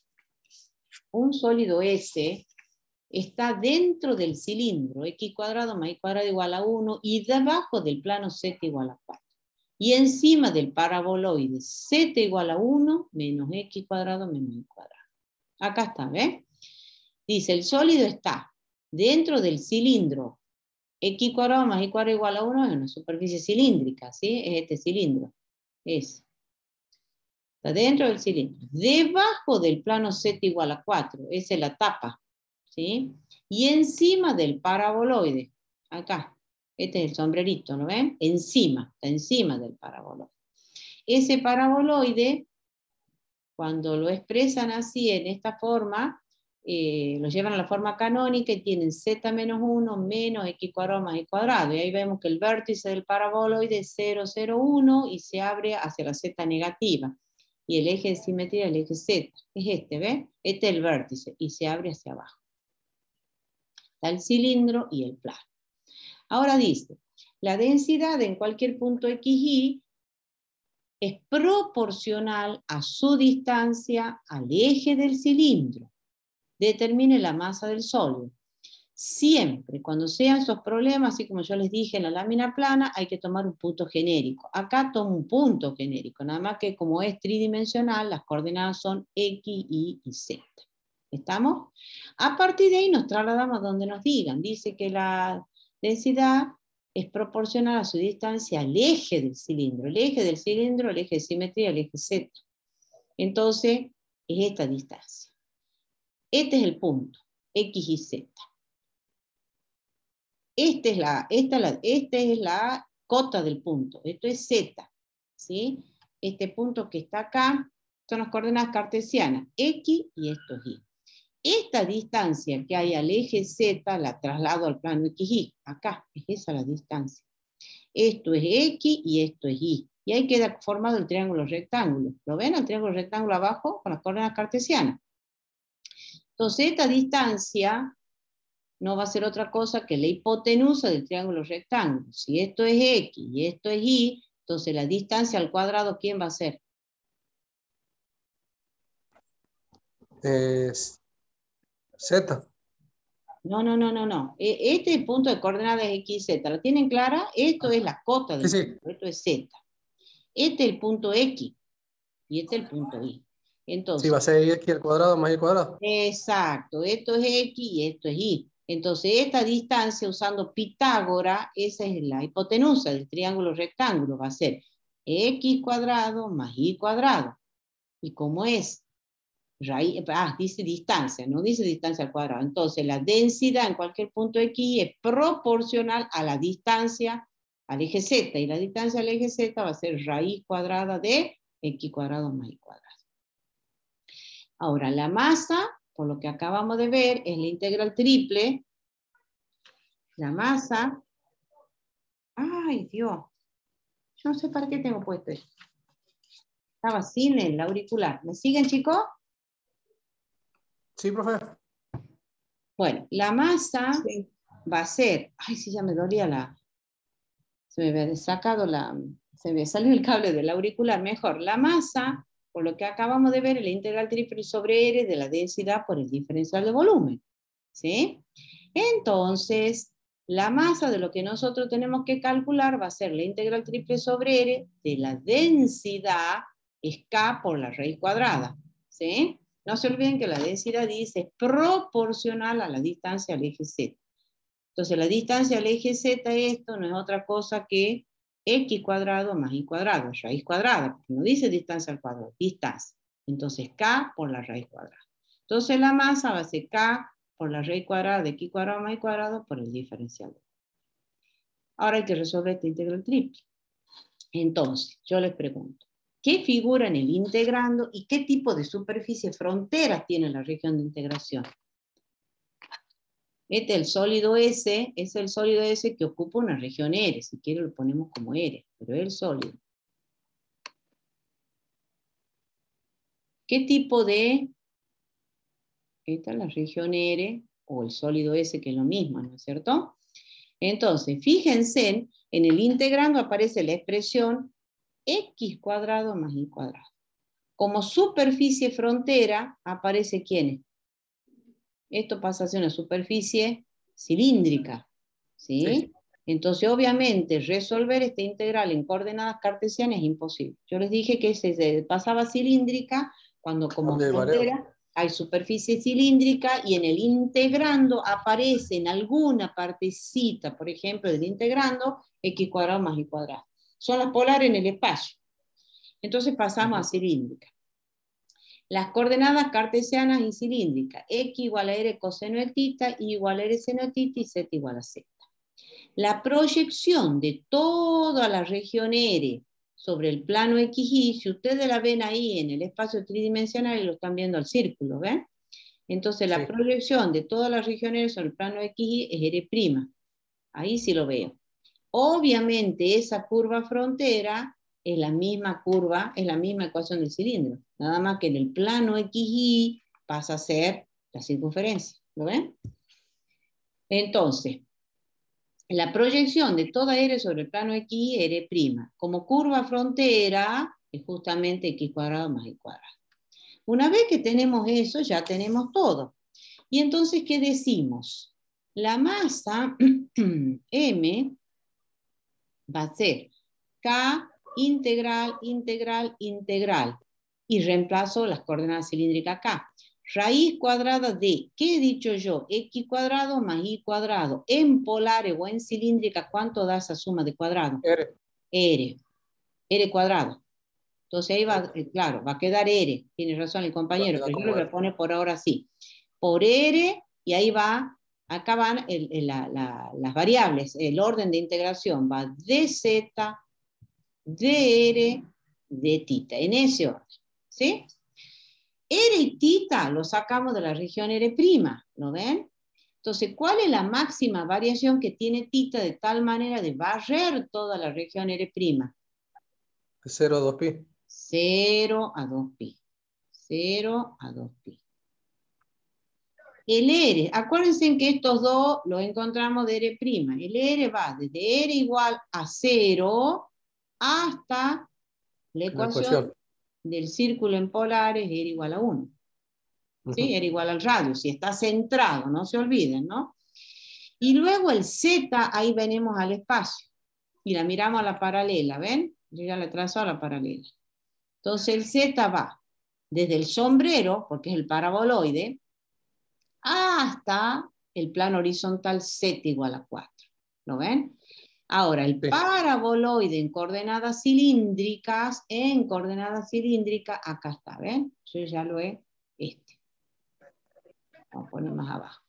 S está dentro del cilindro x cuadrado más y cuadrado igual a 1 y debajo del plano z igual a 4. Y encima del paraboloide z igual a 1 menos x cuadrado menos y cuadrado. Acá está, ¿ves? Dice, el sólido está dentro del cilindro x cuadrado más y cuadrado igual a 1 es una superficie cilíndrica, ¿sí? Es este cilindro. Está dentro del cilindro. Debajo del plano z igual a 4, esa es la tapa, ¿sí? Y encima del paraboloide, acá, este es el sombrerito, ¿lo ven? Encima, está encima del paraboloide. Ese paraboloide, cuando lo expresan así, en esta forma, lo llevan a la forma canónica y tienen z menos 1 menos x cuadrado más y cuadrado. Y ahí vemos que el vértice del paraboloide es 0, 0, 1 y se abre hacia la z negativa. Y el eje de simetría es el eje z. Es este, ¿ves? Este es el vértice y se abre hacia abajo. Está el cilindro y el plano. Ahora dice, la densidad en cualquier punto xy es proporcional a su distancia al eje del cilindro. Determine la masa del sólido. Siempre, cuando sean esos problemas, así como yo les dije en la lámina plana, hay que tomar un punto genérico. Acá tomo un punto genérico, nada más que como es tridimensional, las coordenadas son X, Y y Z. ¿Estamos? A partir de ahí nos trasladamos a donde nos digan. Dice que la densidad es proporcional a su distancia al eje del cilindro. El eje del cilindro, el eje de simetría, el eje Z. Entonces, es esta distancia. Este es el punto, X y Z. Esta es la cota del punto. Esto es Z. ¿Sí? Este punto que está acá son las coordenadas cartesianas, X y esto es Y. Esta distancia que hay al eje Z la traslado al plano XY. Acá, es esa la distancia. Esto es X y esto es Y. Y ahí queda formado el triángulo rectángulo. ¿Lo ven? El triángulo rectángulo abajo con las coordenadas cartesianas. Entonces, esta distancia no va a ser otra cosa que la hipotenusa del triángulo rectángulo. Si esto es X y esto es Y, entonces la distancia al cuadrado, ¿quién va a ser? Z. No. Este punto de coordenadas es X y Z. ¿La tienen clara? Esto es la cota del Sí. punto, esto es Z. Este es el punto X y este es el punto Y. Entonces, Sí, va a ser X al cuadrado más Y cuadrado. exacto, esto es X y esto es Y. Entonces, esta distancia usando Pitágoras, esa es la hipotenusa del triángulo rectángulo, va a ser X cuadrado más Y cuadrado. Y como es raíz, dice distancia, no dice distancia al cuadrado. Entonces, la densidad en cualquier punto X es proporcional a la distancia al eje Z. Y la distancia al eje Z va a ser raíz cuadrada de X cuadrado más Y cuadrado. Ahora, la masa, por lo que acabamos de ver, es la integral triple. La masa, ay Dios, yo no sé para qué tengo puesto esto. Estaba sin el auricular. ¿Me siguen, chicos? Sí, profe. Bueno, la masa va a ser, ay, sí, ya me dolía se me había sacado se me salió el cable del auricular, mejor. La masa, por lo que acabamos de ver, es la integral triple sobre R de la densidad por el diferencial de volumen. ¿Sí? Entonces, la masa de lo que nosotros tenemos que calcular va a ser la integral triple sobre R de la densidad es K por la raíz cuadrada. ¿Sí? No se olviden que la densidad dice es proporcional a la distancia al eje Z. Entonces, la distancia al eje Z, esto no es otra cosa que X cuadrado más Y cuadrado, raíz cuadrada, porque no dice distancia al cuadrado, distancia. Entonces, K por la raíz cuadrada. Entonces, la masa va a ser K por la raíz cuadrada de x cuadrado más y cuadrado por el diferencial. Ahora hay que resolver esta integral triple. Entonces, yo les pregunto, ¿qué figura en el integrando y qué tipo de superficie fronteras tiene la región de integración? Este es el sólido S, es el sólido S que ocupa una región R, si quiere lo ponemos como R, pero es el sólido. ¿Qué tipo de... Esta es la región R, o el sólido S, que es lo mismo, ¿no es cierto? Entonces, fíjense, en el integrando aparece la expresión x cuadrado más y cuadrado. Como superficie frontera, aparece ¿quién? Esto pasa a ser una superficie cilíndrica, ¿sí? Sí. Entonces, obviamente, resolver esta integral en coordenadas cartesianas es imposible. Yo les dije que se pasaba cilíndrica cuando como ¿Dónde hay variable? frontera hay superficie cilíndrica y en el integrando aparece en alguna partecita, por ejemplo, del integrando, x cuadrado más y cuadrado. Son las polares en el espacio. Entonces pasamos a cilíndrica. Las coordenadas cartesianas y cilíndricas, x igual a r coseno de tita, y igual a r seno de tita y z igual a z. La proyección de toda la región R sobre el plano XY, si ustedes la ven ahí en el espacio tridimensional, lo están viendo al círculo, ¿ven? Entonces la proyección de toda la región R sobre el plano XY es R'. Ahí sí lo veo. Obviamente esa curva frontera es la misma curva, es la misma ecuación del cilindro, nada más que en el plano XY pasa a ser la circunferencia, ¿lo ven? Entonces, la proyección de toda R sobre el plano XY, R', como curva frontera, es justamente x cuadrado más y cuadrado. Una vez que tenemos eso, ya tenemos todo. Y entonces, ¿qué decimos? La masa M va a ser K integral, integral, integral. Y reemplazo las coordenadas cilíndricas K. Raíz cuadrada de, ¿qué he dicho yo? X cuadrado más Y cuadrado. En polares o en cilíndrica, ¿cuánto da esa suma de cuadrado? R. R cuadrado. Entonces ahí va, claro, va a quedar R. Tiene razón el compañero, pero yo lo voy a poner por ahora así. Por R, y ahí va, acá van las variables, el orden de integración va dz, dr, de tita, en ese orden. ¿Sí? R y tita lo sacamos de la región R', ¿lo ven? Entonces, ¿cuál es la máxima variación que tiene tita de tal manera de barrer toda la región R'? De 0 a 2pi. 0 a 2pi. 0 a 2pi. El R, acuérdense que estos dos los encontramos de R'. El R va desde R igual a 0 hasta la ecuación del círculo en polares, R igual a 1. ¿Sí? R igual al radio, si está centrado, no se olviden, ¿no? Y luego el Z, ahí venimos al espacio. Y la miramos a la paralela, ¿ven? Yo ya la trazo a la paralela. Entonces el Z va desde el sombrero, porque es el paraboloide, hasta el plano horizontal Z igual a 4. ¿Lo ven? Ahora, el paraboloide en coordenadas cilíndricas, acá está, ¿ven? Yo ya lo he, Vamos a poner más abajo.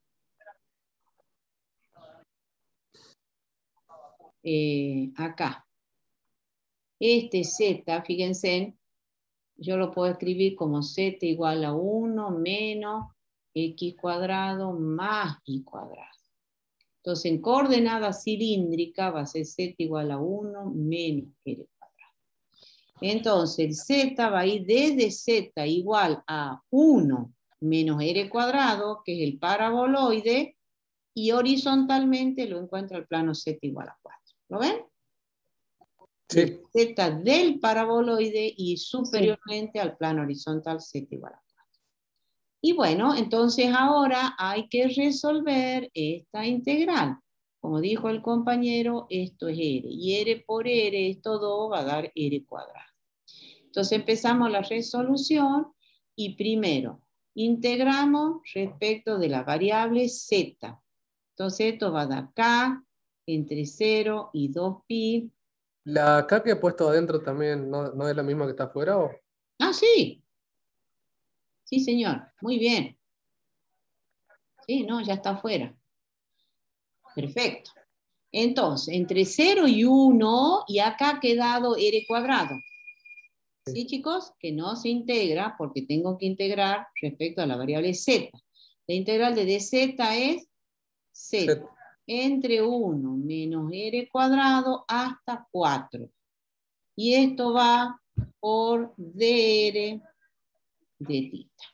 Acá. Este Z, fíjense, yo lo puedo escribir como Z igual a 1 menos X cuadrado más Y cuadrado. Entonces, en coordenada cilíndrica va a ser Z igual a 1 menos R cuadrado. Entonces, el Z va a ir desde Z igual a 1 menos R cuadrado, que es el paraboloide, y horizontalmente lo encuentra el plano Z igual a 4. ¿Lo ven? Sí. Z del paraboloide y superiormente al plano horizontal Z igual a 4. Y bueno, entonces ahora hay que resolver esta integral. Como dijo el compañero, esto es R. Y R por R, esto 2 va a dar R cuadrado. Entonces empezamos la resolución y primero integramos respecto de la variable Z. Entonces esto va a dar K entre 0 y 2pi. ¿La K que he puesto adentro también no es la misma que está afuera? ¿O? Ah, sí. Sí, señor. Muy bien. Sí, no, ya está afuera. Perfecto. Entonces, entre 0 y 1, y acá ha quedado r cuadrado. ¿Sí, chicos? Que no se integra porque tengo que integrar respecto a la variable z. La integral de dz es z. Entre 1 menos r cuadrado hasta 4. Y esto va por dr de tita.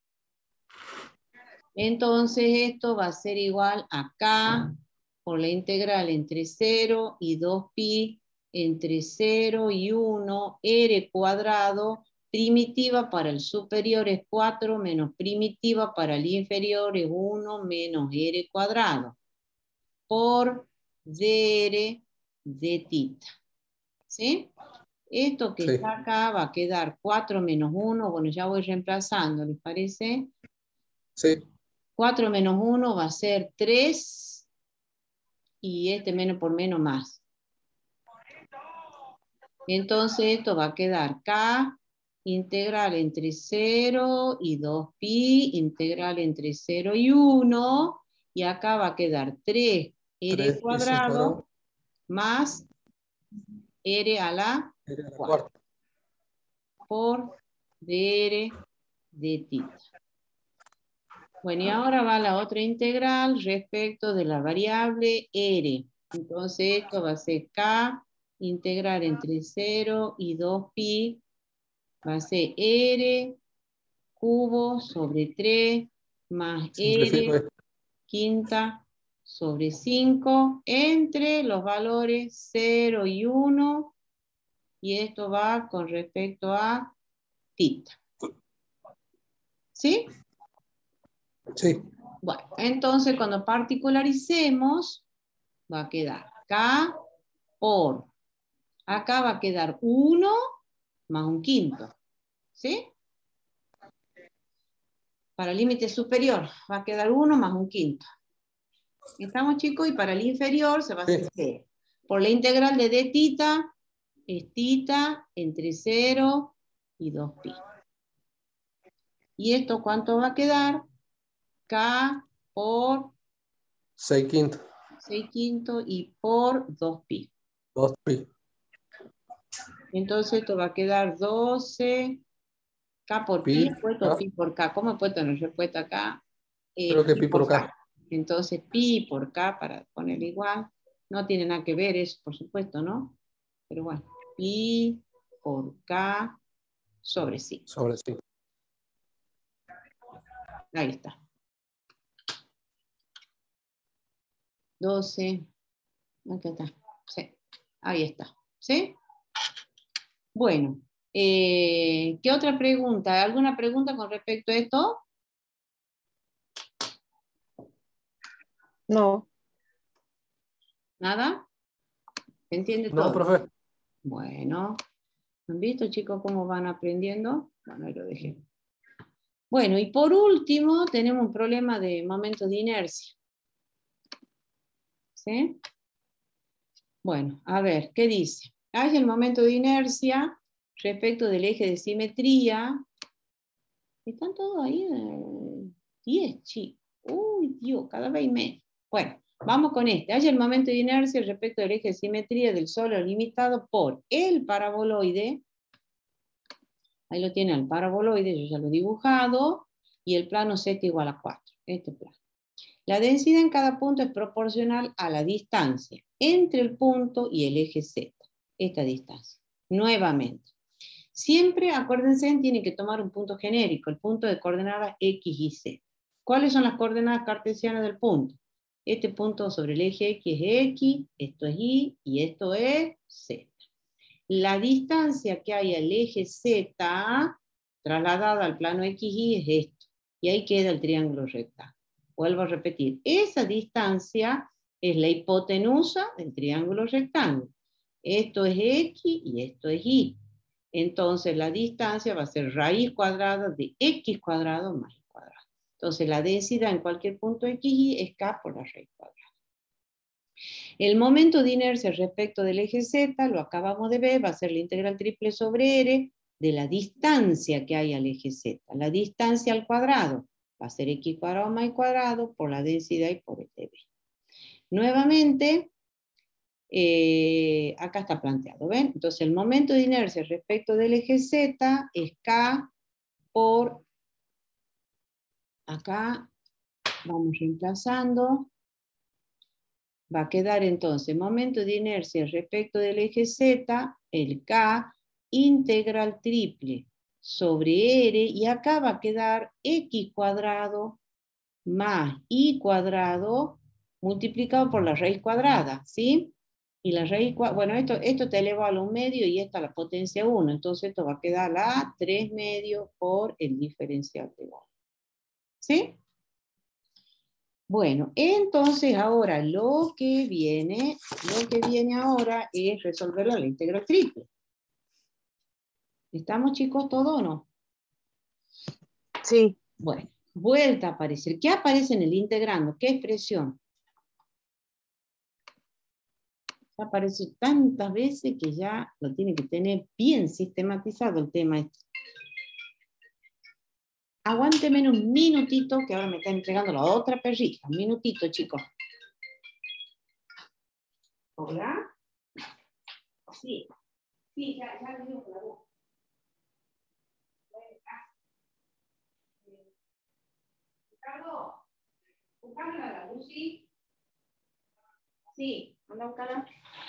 Entonces esto va a ser igual acá por la integral entre 0 y 2pi, entre 0 y 1, r cuadrado, primitiva para el superior es 4, menos primitiva para el inferior es 1, menos r cuadrado, por dr de tita. ¿Sí? Esto que está acá va a quedar 4 menos 1, bueno, ya voy reemplazando, ¿les parece? Sí. 4 menos 1 va a ser 3, y este menos por menos más. Entonces esto va a quedar K, integral entre 0 y 2pi, integral entre 0 y 1, y acá va a quedar 3r cuadrado más r a la cuarta por dr de tita. Bueno, y ahora va la otra integral respecto de la variable r. Entonces esto va a ser K, integral entre 0 y 2pi, va a ser r cubo sobre 3 más r quinta sobre 5 entre los valores 0 y 1, y esto va con respecto a tita. ¿Sí? Sí. Bueno, entonces cuando particularicemos, va a quedar K por, acá va a quedar 1 más un quinto. ¿Sí? Para el límite superior va a quedar 1 más un quinto. ¿Estamos, chicos? Y para el inferior se va a hacer 0. Por la integral de d tita, es tita entre 0 y 2pi. ¿Y esto cuánto va a quedar? K por 6 quintos. 6 quintos y por 2pi. 2pi. Entonces esto va a quedar 12 K por pi, he puesto pi por K. ¿Cómo he puesto? No, yo he puesto acá creo que pi por K. Entonces pi por K, para poner igual, no tiene nada que ver eso, por supuesto, ¿no? Pero bueno, pi por K sobre 5. Sobre 5. Ahí está. 12. Acá está. Sí. Ahí está. ¿Sí? Bueno. ¿Qué otra pregunta? ¿Alguna pregunta con respecto a esto? No. ¿Nada? ¿Se entiende No, todo? profe. Bueno. ¿Han visto, chicos, cómo van aprendiendo? Bueno, ahí lo dejé. Bueno, y por último, tenemos un problema de momento de inercia. ¿Sí? Bueno, a ver, ¿qué dice? Hay el momento de inercia respecto del eje de simetría. ¿Están todos ahí? 10, chicos. Uy, Dios, cada vez menos. Bueno, vamos con este. Hay el momento de inercia respecto del eje de simetría del solo limitado por el paraboloide. Ahí lo tiene el paraboloide, yo ya lo he dibujado, y el plano z igual a 4. Este plano. La densidad en cada punto es proporcional a la distancia entre el punto y el eje z. Esta distancia. Nuevamente. Siempre, acuérdense, tienen que tomar un punto genérico, el punto de coordenadas x y z. ¿Cuáles son las coordenadas cartesianas del punto? Este punto sobre el eje x es x, esto es y esto es z. La distancia que hay al eje z trasladada al plano XY es esto. Y ahí queda el triángulo rectángulo. Vuelvo a repetir. Esa distancia es la hipotenusa del triángulo rectángulo. Esto es X y esto es Y. Entonces la distancia va a ser raíz cuadrada de X cuadrado más Y cuadrado. Entonces la densidad en cualquier punto XY es K por la raíz cuadrada. El momento de inercia respecto del eje Z, lo acabamos de ver, va a ser la integral triple sobre R de la distancia que hay al eje Z, la distancia al cuadrado. Va a ser x cuadrado más y cuadrado por la densidad y por el dB. Nuevamente, acá está planteado, ¿ven? Entonces el momento de inercia respecto del eje Z es K por, acá vamos reemplazando, va a quedar entonces momento de inercia respecto del eje Z, el K, integral triple sobre R, y acá va a quedar x cuadrado más y cuadrado multiplicado por la raíz cuadrada, ¿sí? Y la raíz cuadrada, bueno, esto te eleva a lo medio y esta a la potencia 1, entonces esto va a quedar la 3 medios por el diferencial de Wolf. ¿Sí? Bueno, entonces ahora lo que viene ahora es resolver la integral triple. ¿Estamos, chicos, todos o no? Sí. Bueno, vuelta a aparecer. ¿Qué aparece en el integrando? ¿Qué expresión? Aparece tantas veces que ya lo tiene que tener bien sistematizado el tema este. Aguánteme un minutito, que ahora me está entregando la otra perrita. Un minutito, chicos. ¿Hola? Sí. Sí, ya le digo la voz. Ricardo, buscámela la Lucy. Sí, anda a buscarla.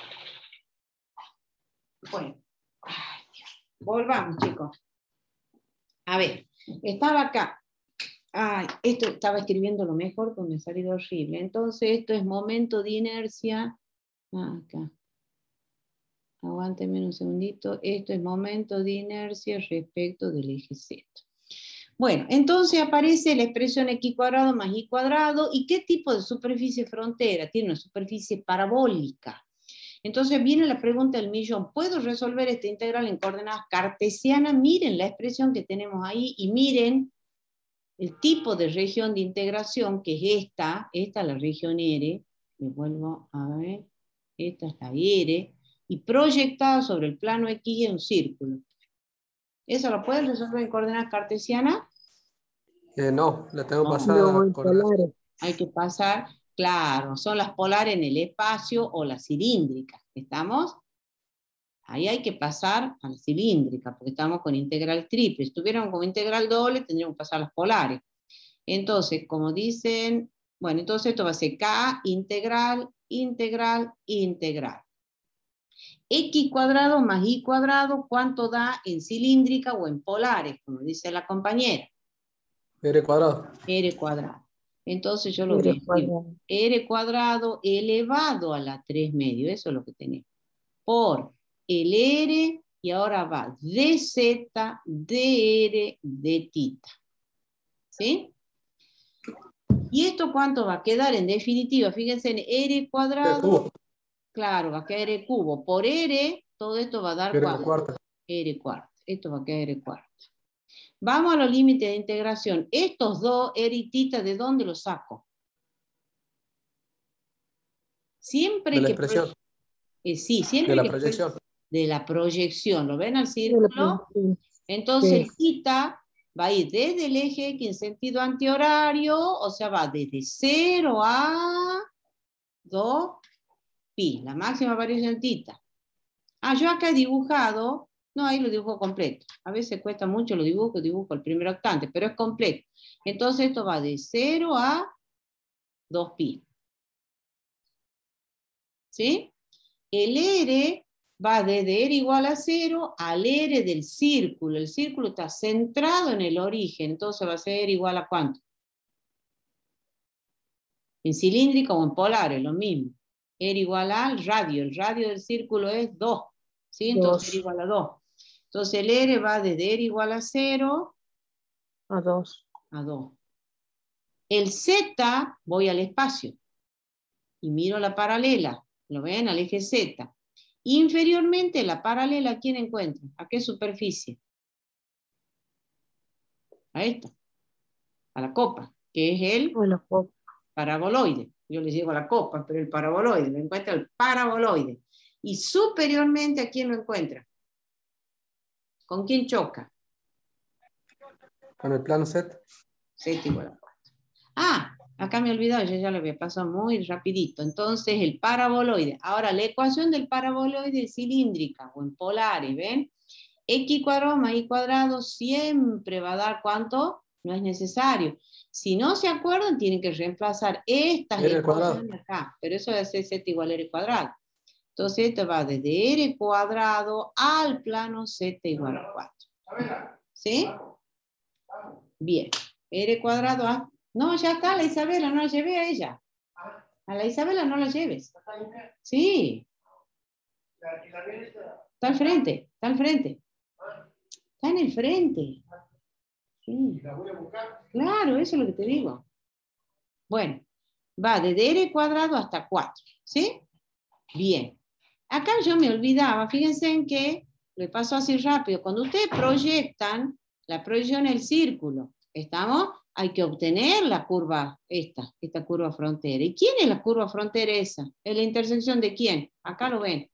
Bueno. Ay, Dios. Volvamos, chicos. A ver, estaba acá. Ay, esto estaba escribiendo lo mejor, pues me ha salido horrible. Entonces, esto es momento de inercia. Acá. Aguánteme un segundito. Esto es momento de inercia respecto del eje Z. Bueno, entonces aparece la expresión x cuadrado más y cuadrado. ¿Y qué tipo de superficie frontera? Tiene una superficie parabólica. Entonces viene la pregunta del millón. ¿Puedo resolver esta integral en coordenadas cartesianas? Miren la expresión que tenemos ahí y miren el tipo de región de integración, que es esta es la región R. Le vuelvo a ver. Esta es la R. Y proyectada sobre el plano X en un círculo. ¿Eso lo pueden resolver en coordenadas cartesianas? No, la tengo No. pasada No, en por... polares. Hay que pasar, claro, son las polares en el espacio o las cilíndricas. ¿Estamos? Ahí hay que pasar a la cilíndrica, porque estamos con integral triple. Si estuviéramos con integral doble, tendríamos que pasar las polares. Entonces, como dicen, bueno, entonces esto va a ser K integral, integral, integral. X cuadrado más Y cuadrado, ¿cuánto da en cilíndrica o en polares? Como dice la compañera. R cuadrado. R cuadrado. Entonces yo lo voy a R escribir. cuadrado. R cuadrado elevado a la 3 medio, eso es lo que tenemos. Por el R, y ahora va dz, dr, dθ. ¿Sí? ¿Y esto cuánto va a quedar en definitiva? Fíjense en R cuadrado. Claro, va a quedar R cubo. Por R, todo esto va a dar R ¿cuánto? cuarta. R cuarta. Esto va a quedar R cuarta. Vamos a los límites de integración. Estos dos, R y θ, ¿de dónde los saco? Siempre De la que... expresión. sí, De siempre la que... proyección. De la proyección. ¿Lo ven al De la círculo? proyección. Entonces, Sí. θ va a ir desde el eje X en sentido antihorario, o sea, va desde 0 a 2pi, la máxima variación θ. Yo acá he dibujado, no, ahí lo dibujo completo. A veces cuesta mucho, dibujo el primer octante, pero es completo. Entonces esto va de 0 a 2pi. ¿Sí? El R va desde R igual a 0 al R del círculo. El círculo está centrado en el origen, entonces va a ser R igual a ¿cuánto? En cilíndrico o en polar es lo mismo. R igual al radio. El radio del círculo es 2. ¿Sí? Entonces R 2 igual a 2. Entonces el R va desde R igual a 0 a 2. a 2. El Z, voy al espacio y miro la paralela. ¿Lo ven? Al eje Z. Inferiormente, la paralela, ¿a quién encuentro? ¿A qué superficie? A esta. A la copa, que es el Bueno, paraboloide. Yo les digo la copa, pero el paraboloide. Lo encuentra el paraboloide. Y superiormente, ¿a quién lo encuentra? ¿Con quién choca? Con el plano Z. Z igual a 4. Ah, acá me he olvidado, yo ya lo había pasado muy rapidito. Entonces, el paraboloide. Ahora, la ecuación del paraboloide cilíndrica o en polares, ¿ven? X cuadrado más Y cuadrado siempre va a dar ¿cuánto? No es necesario. Si no se acuerdan, tienen que reemplazar estas R al cuadrado. ecuaciones acá. Pero eso va a ser Z igual a R cuadrado. Entonces, esto va desde R cuadrado al plano Z igual a 4. ¿Sí? Bien. R cuadrado a... No, ya está, la Isabela, no la llevé a ella. A la Isabela no la lleves. Sí. Está al frente, está al frente. Está en el frente. Sí. Claro, eso es lo que te digo. Bueno, va desde R cuadrado hasta 4. ¿Sí? Bien. Acá yo me olvidaba, fíjense en que, le paso así rápido, cuando ustedes proyectan, la proyección es el círculo, ¿estamos? Hay que obtener la curva, esta curva frontera. ¿Y quién es la curva frontera esa? ¿Es la intersección de quién? Acá lo ven.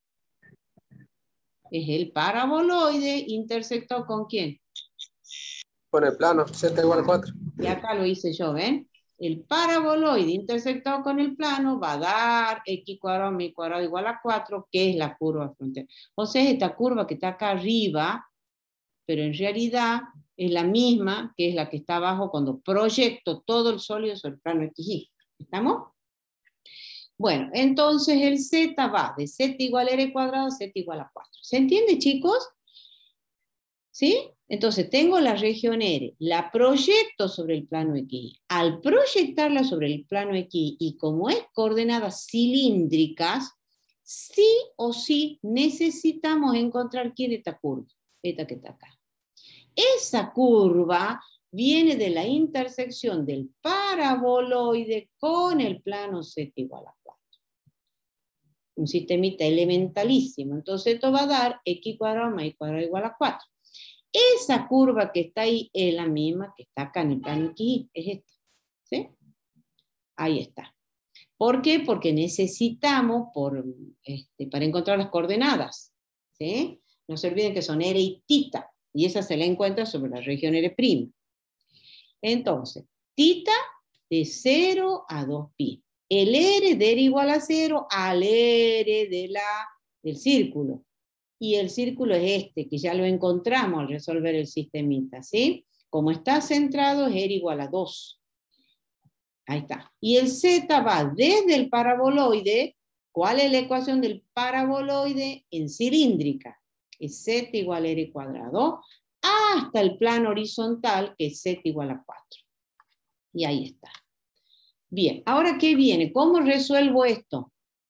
Es el paraboloide intersectado con quién. Con el plano, Z igual a 4. Y acá lo hice yo, ¿ven? El paraboloide intersectado con el plano va a dar X cuadrado más Y cuadrado igual a 4, que es la curva frontera. O sea, esta curva que está acá arriba, pero en realidad es la misma que es la que está abajo cuando proyecto todo el sólido sobre el plano XY. ¿Estamos? Bueno, entonces el Z va de Z igual a R cuadrado a Z igual a 4. ¿Se entiende, chicos? ¿Sí? Entonces tengo la región R, la proyecto sobre el plano XY. Al proyectarla sobre el plano XY, y como es coordenadas cilíndricas, sí o sí necesitamos encontrar quién es esta curva, esta que está acá. Esa curva viene de la intersección del paraboloide con el plano Z igual a 4. Un sistemita elementalísimo. Entonces esto va a dar X cuadrado más Y cuadrado igual a 4. Esa curva que está ahí es la misma que está acá en el plano XY, es esta. ¿Sí? Ahí está. ¿Por qué? Porque necesitamos, para encontrar las coordenadas, ¿sí? No se olviden que son R y tita, y esa se la encuentra sobre la región R'. Entonces, tita de 0 a 2pi. El R de R igual a 0 al R del círculo. Y el círculo es este, que ya lo encontramos al resolver el sistemita, ¿sí? Como está centrado, es R igual a 2. Ahí está. Y el Z va desde el paraboloide. ¿Cuál es la ecuación del paraboloide? En cilíndrica. Es Z igual a R cuadrado, hasta el plano horizontal, que es Z igual a 4. Y ahí está. Bien, ahora ¿qué viene? ¿Cómo resuelvo esto?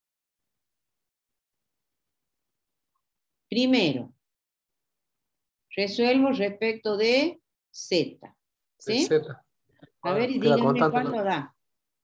Primero, resuelvo respecto de Z. ¿Sí? Z. A ver, y Queda díganme constante, cuánto ¿no? da.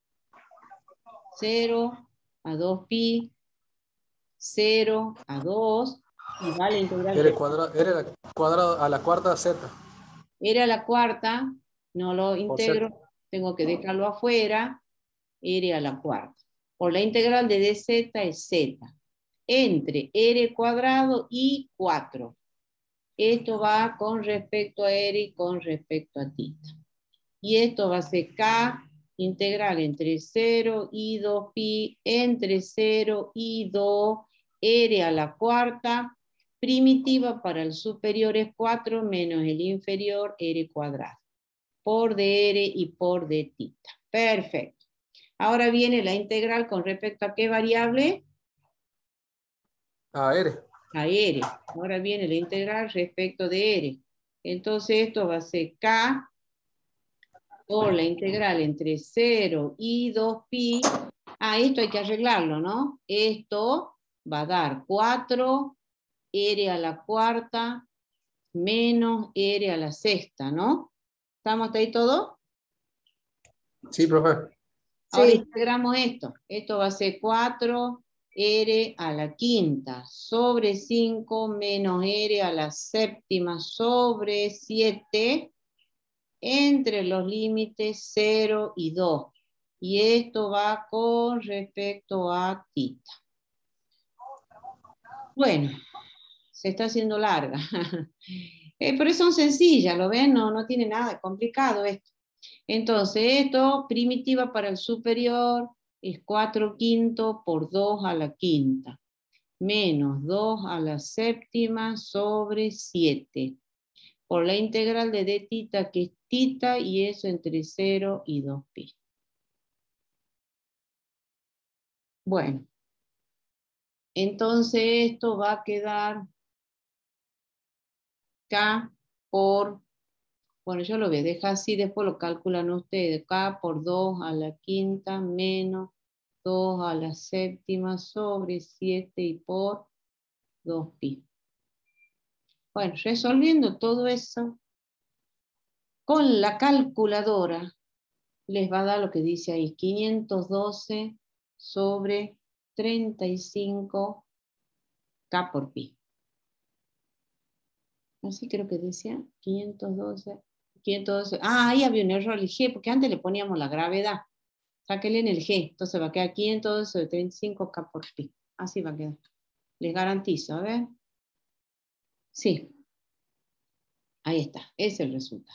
0 a 2pi, 0 a 2, y vale integral. R cuadrado a la cuarta Z. Era la cuarta, no lo Por Z. integro, tengo que dejarlo afuera, R a la cuarta. Por la integral de dz es z, entre R cuadrado y 4. Esto va con respecto a R y con respecto a tita. Y esto va a ser K integral entre 0 y 2pi, entre 0 y 2, R a la cuarta, primitiva para el superior es 4 menos el inferior R cuadrado, por dr y por d tita. Perfecto. Ahora viene la integral con respecto a qué variable? A R. A R. Ahora viene la integral respecto de R. Entonces esto va a ser K por la integral entre 0 y 2pi. Ah, esto hay que arreglarlo, ¿no? Esto va a dar 4 R a la cuarta menos R a la sexta, ¿no? ¿Estamos hasta ahí todo? Sí, profe. Ahora Sí, integramos esto. Esto va a ser 4 R a la quinta sobre 5 menos R a la séptima sobre 7 entre los límites 0 y 2. Y esto va con respecto a tita. Bueno, se está haciendo larga. Pero son sencillas, ¿lo ven? No tiene nada de complicado esto. Entonces, esto, primitiva para el superior, es 4/5 por 2 a la quinta, menos 2 a la séptima sobre 7, por la integral de d tita, que es tita, y eso entre 0 y 2pi. Bueno, entonces esto va a quedar K por, bueno, yo lo voy a dejar así, después lo calculan ustedes, K por 2 a la quinta menos 2 a la séptima sobre 7 y por 2pi. Bueno, resolviendo todo eso, con la calculadora les va a dar lo que dice ahí, 512 sobre 35 K por pi. Así creo que decía 512. Ah, ahí había un error el G, porque antes le poníamos la gravedad. Sáquenle en el G, entonces va a quedar 512 sobre 35 K por pi. Así va a quedar. Les garantizo, a ver. Sí. Ahí está, ese es el resultado.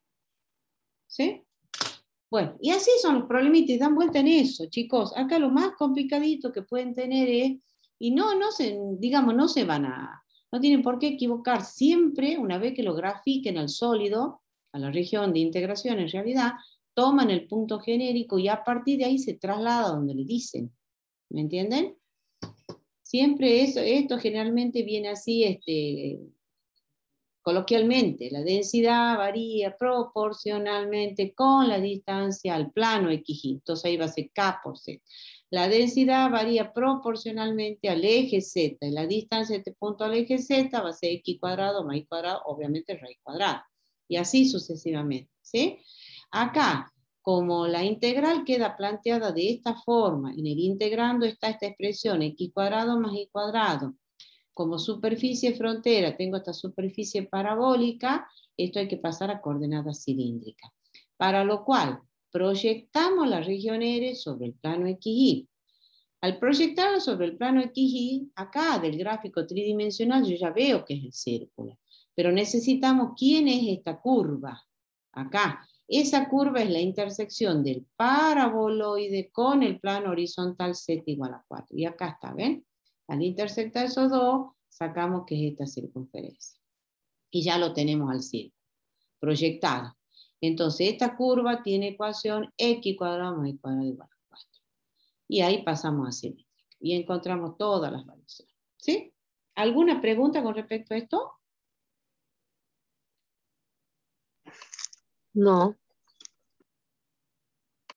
¿Sí? Bueno, y así son los problemitas, y dan vuelta en eso, chicos. Acá lo más complicadito que pueden tener es, y no se van a, no tienen por qué equivocar. Siempre, una vez que lo grafiquen al sólido, a la región de integración en realidad, toman el punto genérico y a partir de ahí se traslada a donde le dicen. ¿Me entienden? Siempre esto generalmente viene así, coloquialmente, la densidad varía proporcionalmente con la distancia al plano XY. Entonces ahí va a ser K por Z. La densidad varía proporcionalmente al eje Z. Y la distancia de este punto al eje Z va a ser X cuadrado más Y cuadrado, obviamente raíz cuadrada. Y así sucesivamente. ¿Sí? Acá, como la integral queda planteada de esta forma, en el integrando está esta expresión X cuadrado más Y cuadrado. Como superficie frontera tengo esta superficie parabólica, esto hay que pasar a coordenadas cilíndricas. Para lo cual, proyectamos la región R sobre el plano XY. Al proyectarlo sobre el plano XY, acá del gráfico tridimensional yo ya veo que es el círculo, pero necesitamos quién es esta curva. Acá, esa curva es la intersección del paraboloide con el plano horizontal Z igual a 4. Y acá está, ¿ven? Al intersectar esos dos, sacamos que es esta circunferencia. Y ya lo tenemos al círculo, proyectado. Entonces, esta curva tiene ecuación X cuadrado más Y cuadrado igual a 4. Y ahí pasamos a cilíndrica. Y encontramos todas las variaciones. ¿Sí? ¿Alguna pregunta con respecto a esto? No.